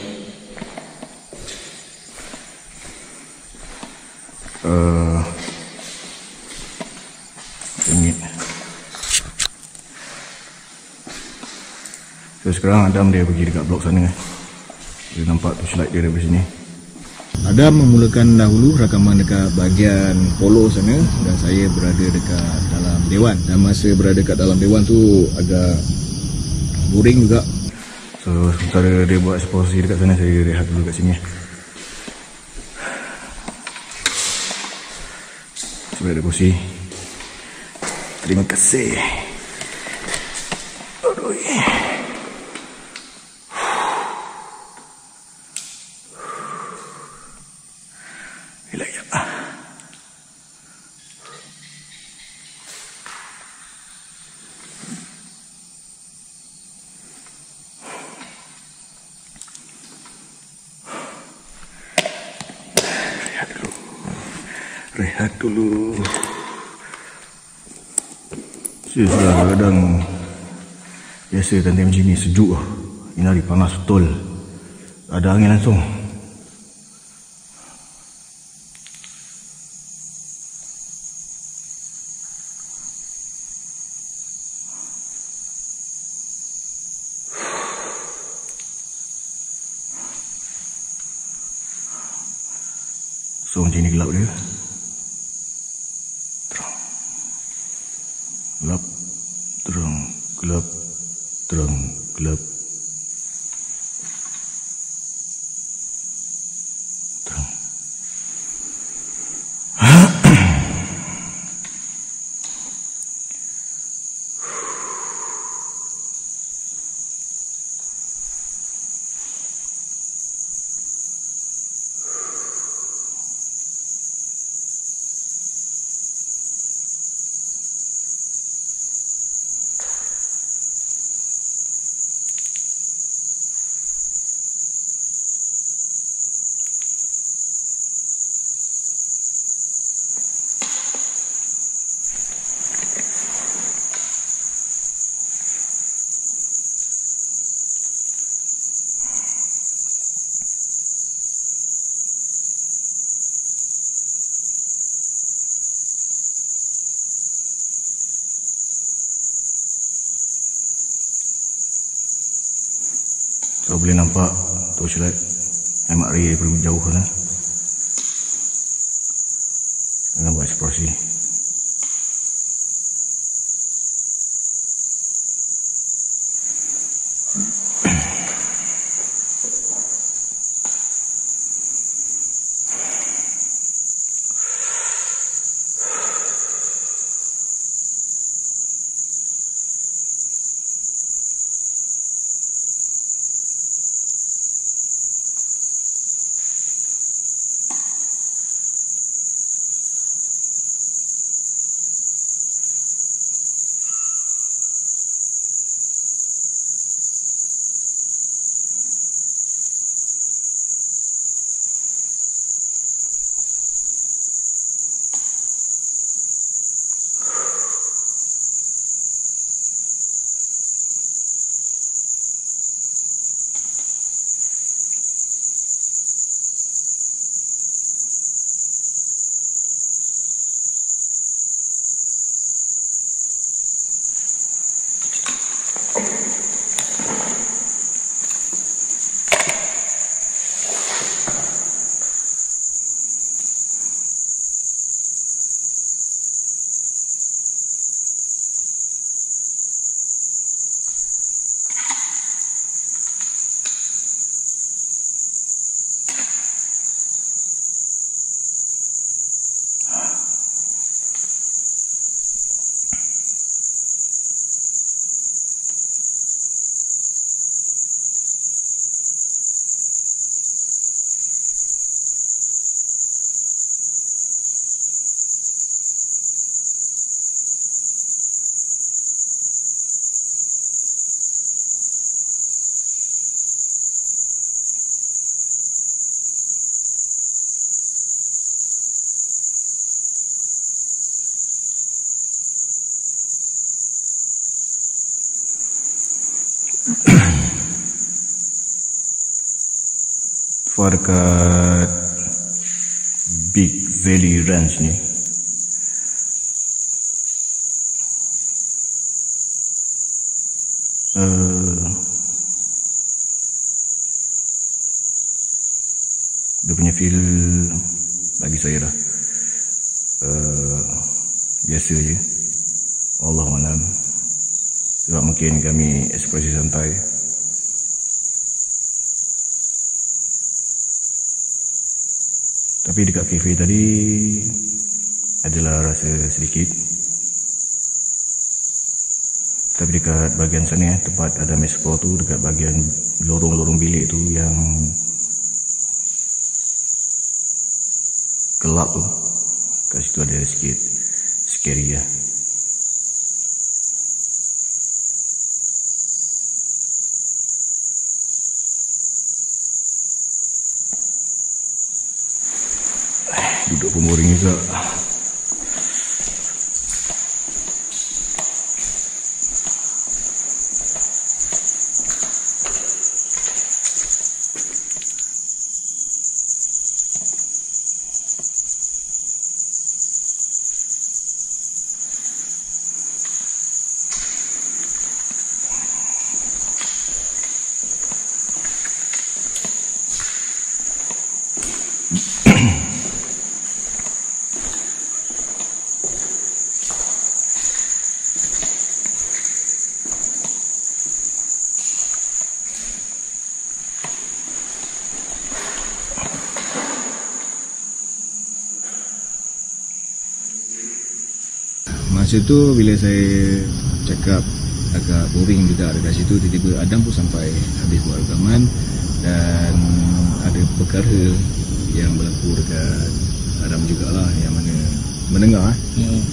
Uh, Minit. So sekarang Adam dia pergi dekat blok sana. Dia nampak torchlight dia daripada sini. Adam memulakan dahulu rakaman dekat bahagian polo sana dan saya berada dekat dalam Dewan. Dan masa berada dekat dalam Dewan tu agak boring juga. So sementara dia buat eksposisi dekat sana, saya rehat dulu kat sini. Sebab ada kursi. Terima kasih. Aduh. Gila ya. Rehat dulu. Rehat dulu. Saya sudah kadang biasa time macam ni sejuk lah. Ini hari panas betul. Ada angin langsung. So macam ni gelap dia. Gelap, terang, gelap, terang, gelap, terang. So boleh nampak torchlight M R I daripada jauh sana. Tengah buat eksplorasi. far dekat Big Valley Ranch ni. Uh, dia punya feel bagi saya dah uh, biasa je. Allahualam. Sebab mungkin kami ekspresi santai. Tapi dekat kafe tadi adalah rasa sedikit. Tapi dekat bahagian sana, tempat ada explore tu, dekat bahagian lorong-lorong bilik tu yang gelap tu, kat situ ada sikit scary lah. Duduk pun boring juga. Masa tu bila saya cakap agak boring juga dekat situ, tiba-tiba Adam pun sampai habis buat rekaman dan ada perkara yang berlaku dekat Adam jugalah yang mana mendengar. Hmm.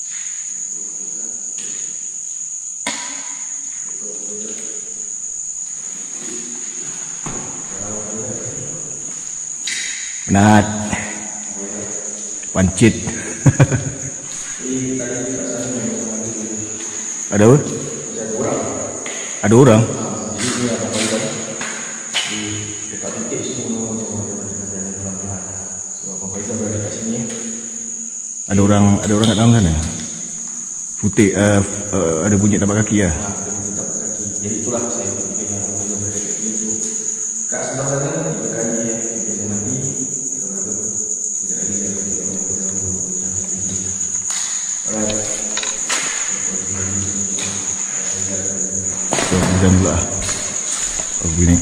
Penat, pancit. Ada apa? Ada orang? Ada orang, ada orang kat dalam sana. Putih, uh, uh, ada bunyi tapak kaki lah. Jadi itulah saya fikir yang itu. Kat sebelah sana tiga kali ya, kita nanti kita lagi dia bagi alright. So, hujan pula. Oh, begini.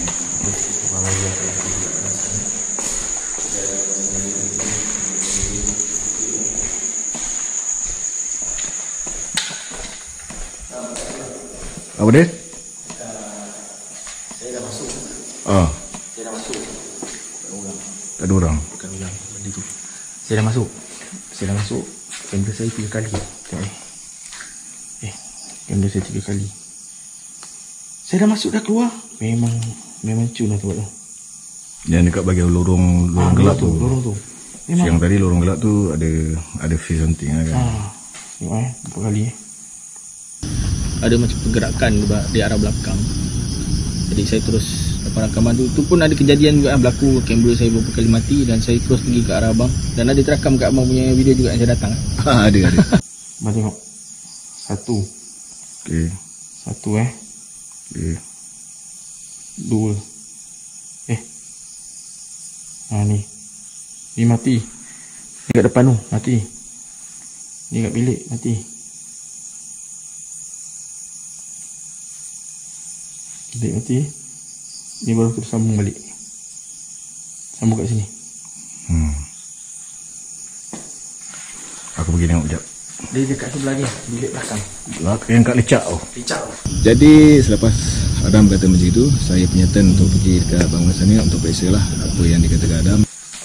Apa dia? Uh, saya dah masuk. Oh. Saya dah masuk. Tak ada orang. Tak ada orang. Bukan ulang benda tu. Saya dah masuk. Saya dah masuk. Kamera saya tiga kali. Tengok ni. Eh, kamera saya tiga kali. Saya dah masuk dah keluar. Memang memang cun lah tempat tu. Yang dekat bahagian lorong lorong ah, gelap tu. Lorong tu. Memang. Siang tadi lorong gelap tu ada ada feel something lah kan. Ah. Tengok eh, berapa kali eh. Ada macam pergerakan di arah belakang. Jadi saya terus lepas rakaman tu, tu pun ada kejadian juga berlaku. Kamera saya beberapa kali mati dan saya terus pergi ke arah abang. Dan ada terakam kat abang punya video juga yang saya datang. Ha, ada ada. Abang tengok. Satu. Okey. Satu eh. Okey. Dua. Eh. Ha ni. Ni mati. Ni kat depan tu mati. Ni kat bilik mati. Bilik mati. Ni baru terus sambung balik. Sambung kat sini. Hmm. Aku pergi tengok sekejap. Dia dekat sebelah dia, bilik belakang. Yang kat lecak tu. Lecak. Jadi selepas Adam kata macam itu, saya punya turn untuk pergi dekat bangunan sana untuk periksa lah apa yang dikatakan Adam.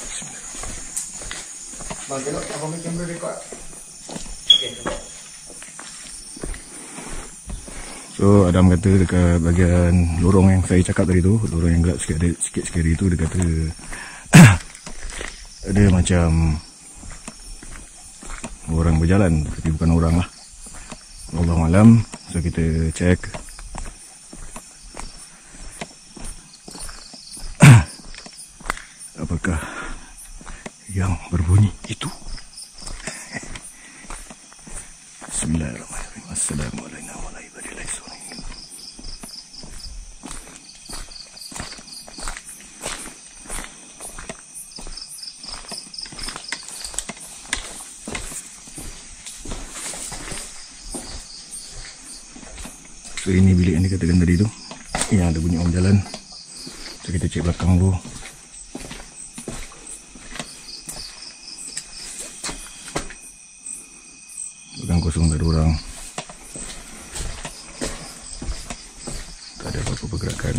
Bang, tengok abang punya kamera rekod. Okey. So Adam kata dekat bahagian lorong yang saya cakap tadi tu, lorong yang gelap sikit, ada sikit scary tu, dia kata ada macam orang berjalan tapi bukan orang lah. Allahualam. So kita cek. apakah yang berbunyi itu? Bismillahirrahmanirrahim. Assalamualaikum warahmatullahi wabarakatuh. So ini bilik yang dikatakan tadi tu, yang ada bunyi orang jalan. So kita cek belakang dulu. Belakang kosong, tak ada orang, tak ada apa-apa pergerakan.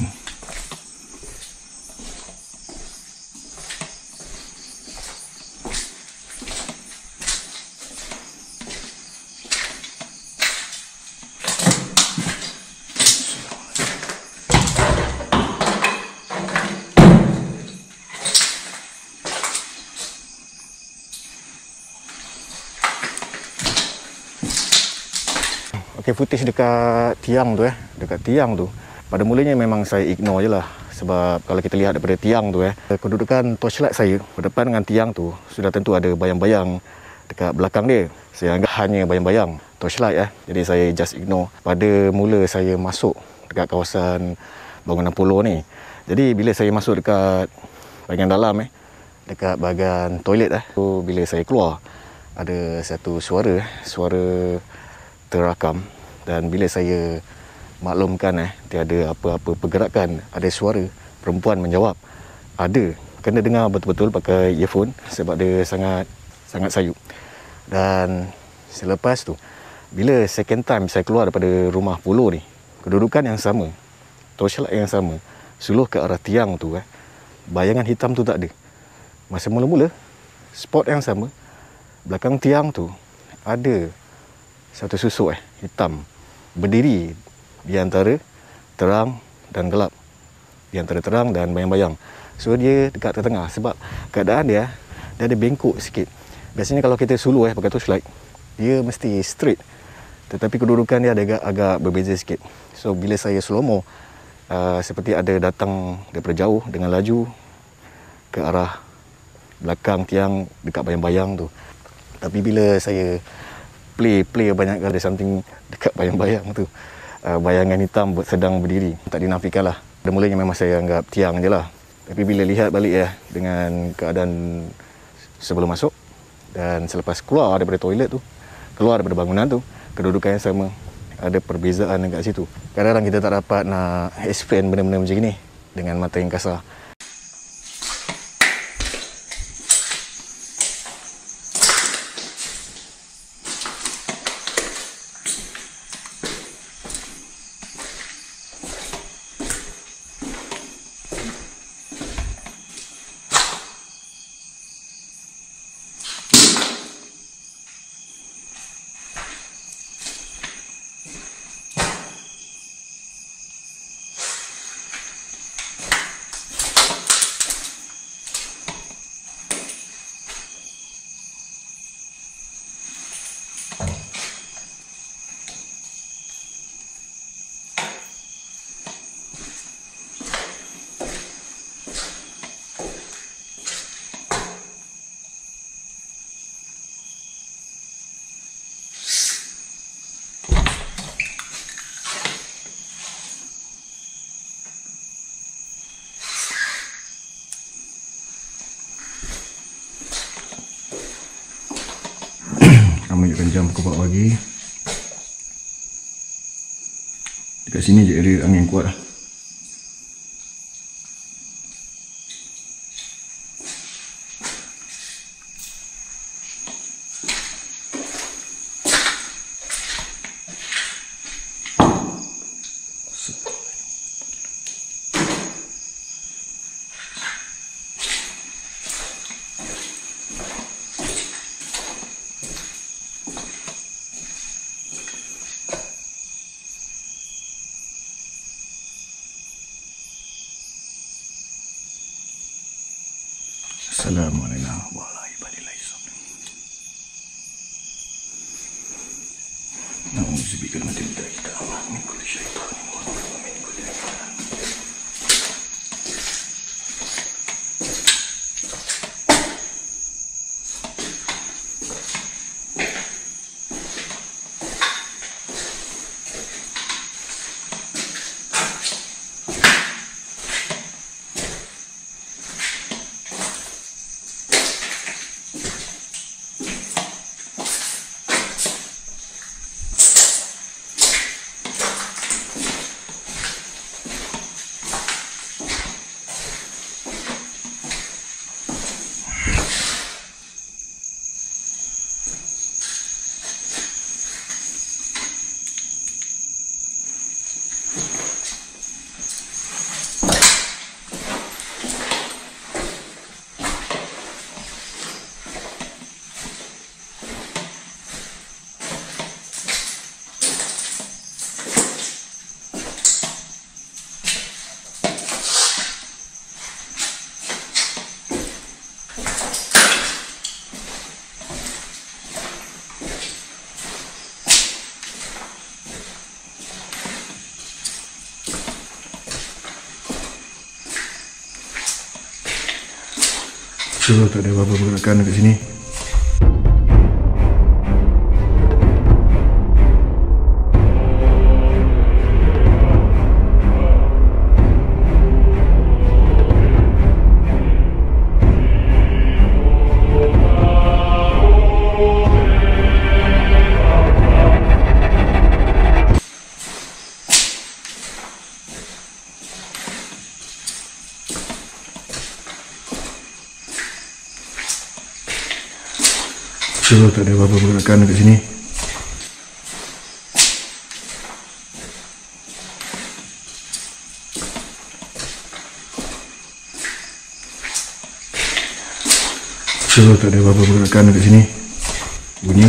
Okey, footage dekat tiang tu eh, dekat tiang tu. Pada mulanya memang saya ignore je lah. Sebab kalau kita lihat daripada tiang tu eh, kedudukan torchlight saya berdepan dengan tiang tu, sudah tentu ada bayang-bayang dekat belakang dia. Saya anggap hanya bayang-bayang torchlight eh. Jadi saya just ignore. Pada mula saya masuk dekat kawasan bangunan polo ni. Jadi bila saya masuk dekat bahagian dalam eh, dekat bahagian toilet eh, tu bila saya keluar, ada satu suara, suara terakam, dan bila saya maklumkan eh tiada apa-apa pergerakan, ada suara perempuan menjawab, ada, kena dengar betul-betul pakai earphone sebab dia sangat sangat sayup. Dan selepas tu bila second time saya keluar daripada rumah polo ni, kedudukan yang sama, torchlight yang sama, suluh ke arah tiang tu eh, bayangan hitam tu tak ada. Masa mula-mula spot yang sama, belakang tiang tu ada satu susuk eh hitam berdiri di antara terang dan gelap, di antara terang dan bayang-bayang. So dia dekat tengah sebab keadaan dia dia ada bengkok sikit. Biasanya kalau kita suluh eh pakai torchlight, dia mesti straight, tetapi kedudukan dia ada agak, agak berbeza sikit. So bila saya slow mo, uh, seperti ada datang daripada jauh dengan laju ke arah belakang tiang dekat bayang-bayang tu. Tapi bila saya play play banyak kali, ada something dekat bayang-bayang tu, uh, bayangan hitam sedang berdiri. Tak dinafikan lah. Pada mulanya memang saya anggap tiang je lah. Tapi bila lihat balik ya, dengan keadaan sebelum masuk dan selepas keluar daripada toilet tu, keluar daripada bangunan tu, kedudukan yang sama, ada perbezaan dekat situ. Kadang-kadang kita tak dapat nak explain benda-benda macam ni dengan mata yang kasar. Menunjukkan jam pukul empat pagi. Dekat sini je area angin kuat lah. Assalamualaikum warahmatullahi wabarakatuh. Na'udzubillahi min syaitanir min kulli syaitanir wa min kulli So, tak ada apa-apa pergerakan dekat sini. So, tak ada apa-apa pergerakan dekat sini. So, tak ada apa-apa pergerakan dekat sini. Bunyi.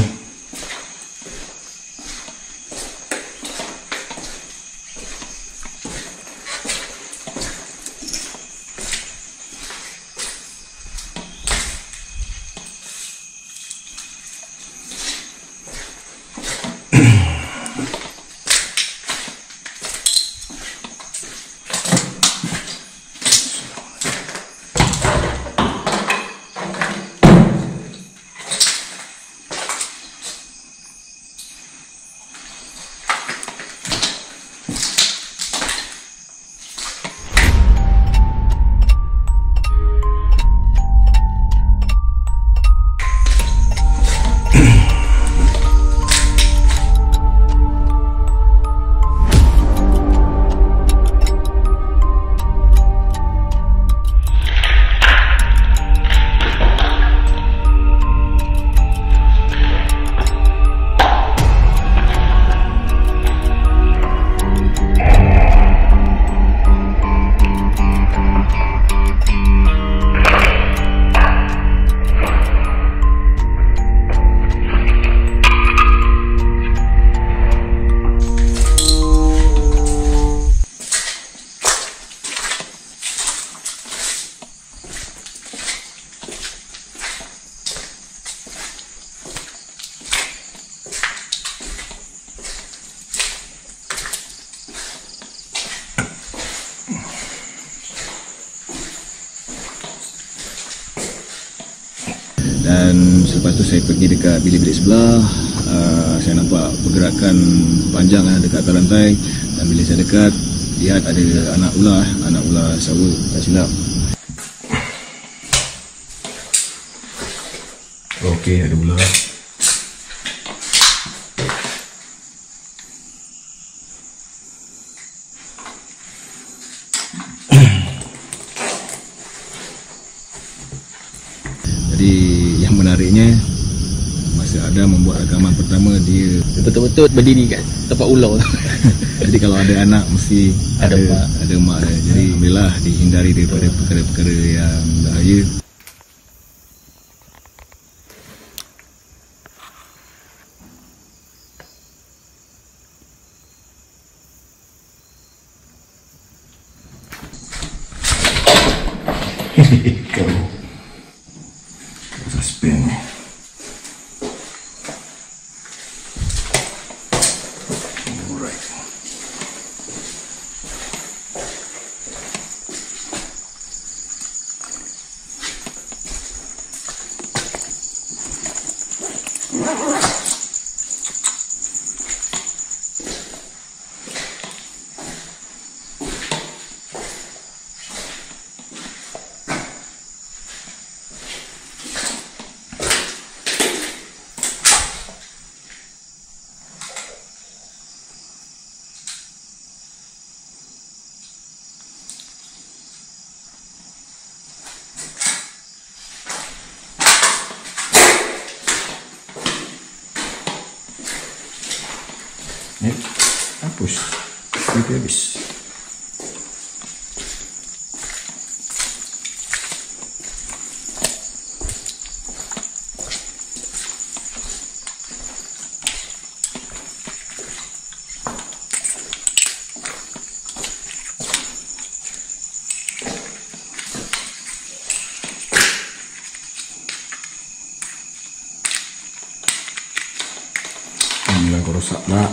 Dan selepas tu saya pergi dekat bilik-bilik sebelah. uh, Saya nampak pergerakan panjang uh, dekat atas lantai. Dan bila saya dekat, lihat ada anak ular, anak ular sawa, tak silap. Okey, ada ular. Jadi yang menariknya, masa Adam membuat rakaman pertama, dia Betul-betul berdiri kat tempat ular. jadi kalau ada anak mesti Ada ada mak. ada mak dia. Jadi alhamdulillah dihindari daripada perkara-perkara yang bahaya. Kau suspend. Alright. Ni, hapus. Itu habis. Inilah kau rosak pula.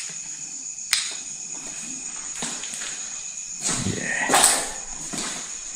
Yeah.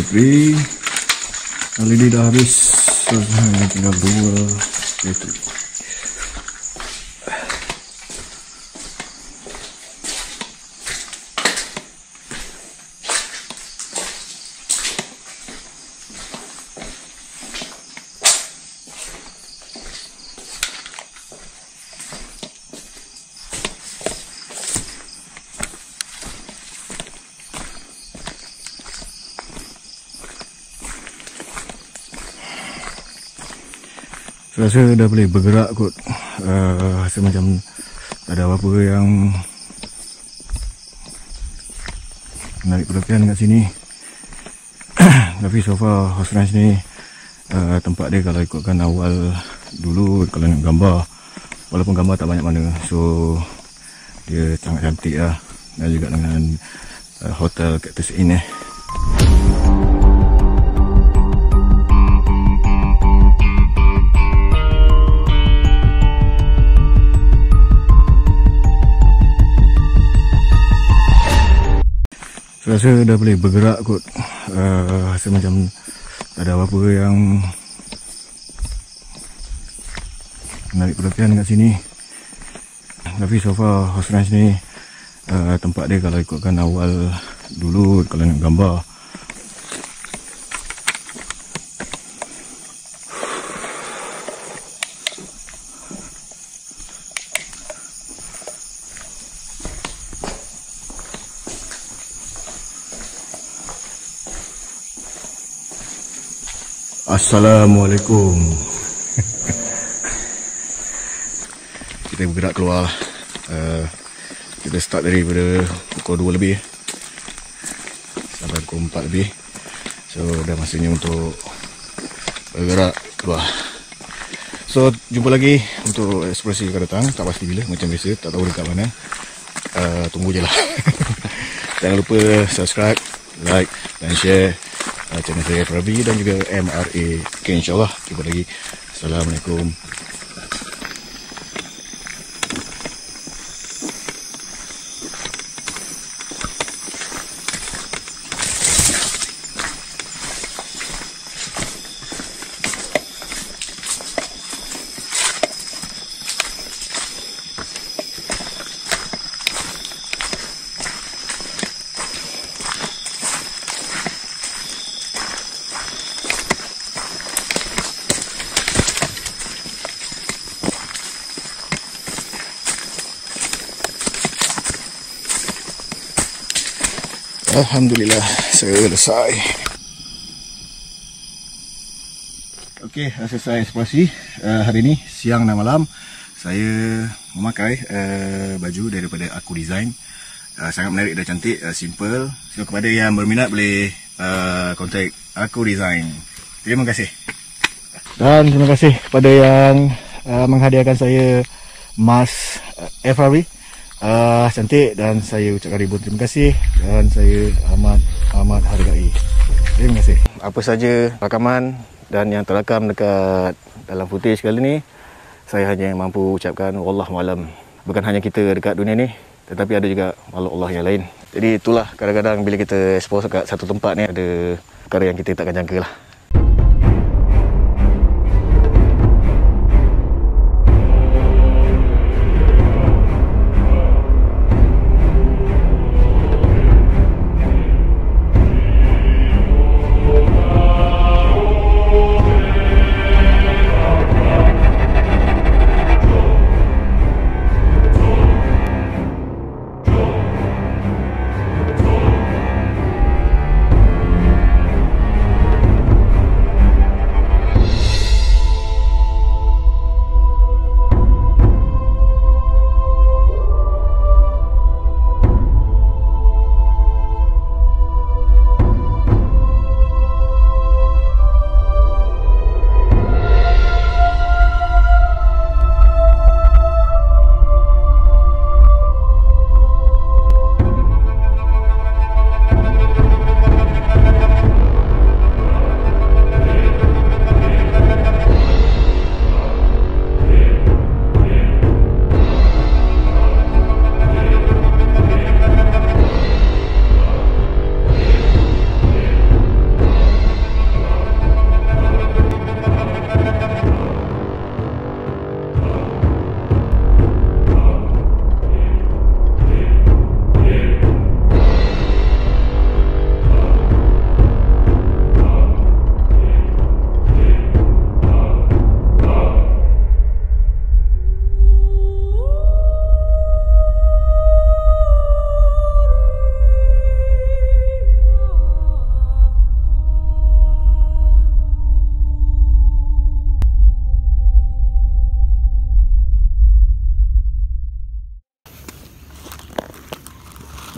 bateri. L E D dah habis, so hanya tinggal dua bateri. Saya rasa dah boleh bergerak kot. uh, Rasa macam tak ada apa-apa yang menarik perhatian kat sini. Tapi so far Horse Ranch ni uh, tempat dia kalau ikutkan awal dulu, kalau nak gambar, walaupun gambar tak banyak mana, so dia sangat cantik lah. Dan juga dengan uh, hotel Cactus Inn eh. Saya rasa dah boleh bergerak kot. uh, Rasa macam tak ada apa-apa yang menarik perhatian kat sini. Tapi so far Horse Ranch ni uh, tempat dia kalau ikutkan awal dulu, kalau nak gambar, Assalamualaikum. Kita bergerak keluar lah. uh, Kita start daripada pukul dua lebih sampai pukul empat lebih. So dah masanya untuk bergerak keluar. So jumpa lagi untuk eksplorasi akan datang. Tak pasti bila, macam biasa, tak tahu dekat mana. uh, Tunggu je lah. Jangan lupa subscribe, like dan share Uh, channel saya Rabi dan juga M R A. Okay, insyaAllah jumpa lagi. Assalamualaikum. Alhamdulillah selesai. Okey, selesai eksplorasi uh, hari ni, siang dan malam. Saya memakai uh, baju daripada Aku Design. uh, Sangat menarik dan cantik, uh, simple. So kepada yang berminat boleh uh, kontak Aku Design. Terima kasih. Dan terima kasih kepada yang uh, menghadiahkan saya mask uh, F R V. Uh, cantik, dan saya ucapkan ribuan terima kasih dan saya amat amat hargai. Terima kasih. Apa saja rakaman dan yang terakam dekat dalam footage kali ni, saya hanya mampu ucapkan wallahualam. Bukan hanya kita dekat dunia ni, tetapi ada juga makhluk Allah yang lain. Jadi itulah kadang-kadang bila kita expose kat satu tempat ni, ada perkara yang kita takkan jangka lah.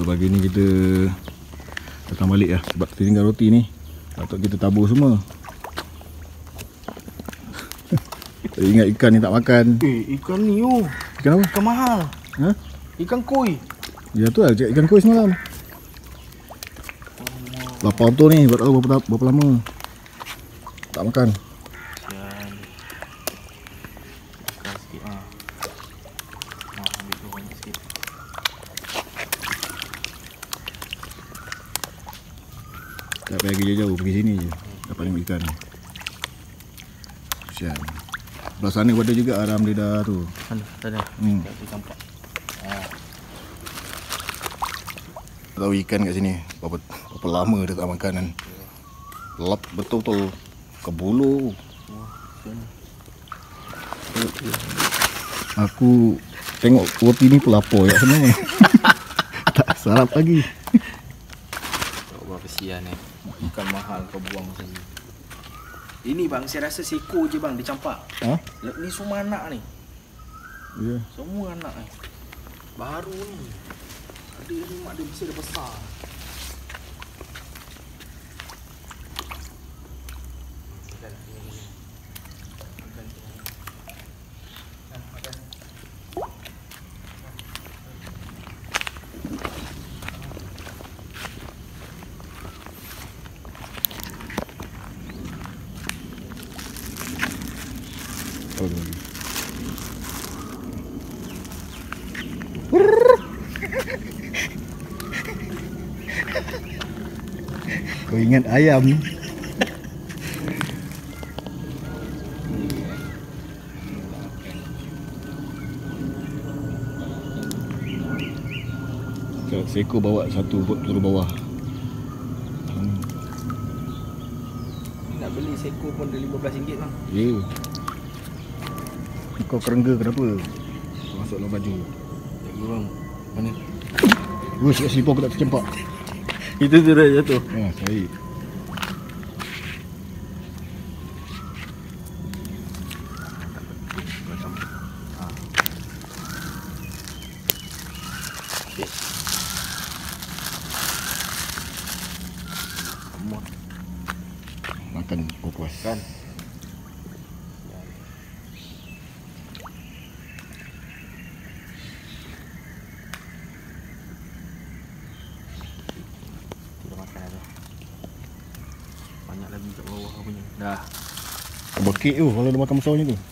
So pagi ni kita datang balik lah sebab kita tinggal roti ni. Patut kita tabur semua. Saya ingat ikan ni tak makan. Eh, ikan ni oh. Ikan apa? Ikan mahal. Ha? Ikan koi. Ya tu lah, cakap ikan koi semalam. Lapar betul ni, buat tahu berapa, berapa lama tak makan. Sian. Makan sikit ah. Nah, ambil tu banyak sikit. Tak payah pergi jauh, pergi sini je dapat tengok ikan. Sian. Belah sana ada juga aram dia dah tu. Sana, sana. Hmm. Tak nampak. Tahu ikan kat sini berapa, berapa lama dia tak makan kan. Lap betul-betul ke bulu. Aku tengok roti ni pun lapar kat sebenarnya. Tak sarap lagi. Tengok berapa sian eh. Ikan mahal kau buang saja. Ini bang, saya rasa seko je bang dia campak. Ha? Ni semua anak ni. Ya. Semua anak ni. Baru ni. Ada ni mak dia mesti dah besar. Oh, lagi. Kau ingat ayam? Seko bawa satu turun bawah. Hmm. Nak beli seko pun dah lima belas ringgit bang. Ya. Yeah. Kau kerengga kenapa? Masuk dalam baju. Ya bang. Mana? Wih, kat selipar aku tak tercempak. Itu tu dah jatuh. Ha, baik. Makan puas kan. Kita makan aja. Banyak lagi kat bawah punya. Dah. Bekik tu kalau dia makan besar macam tu.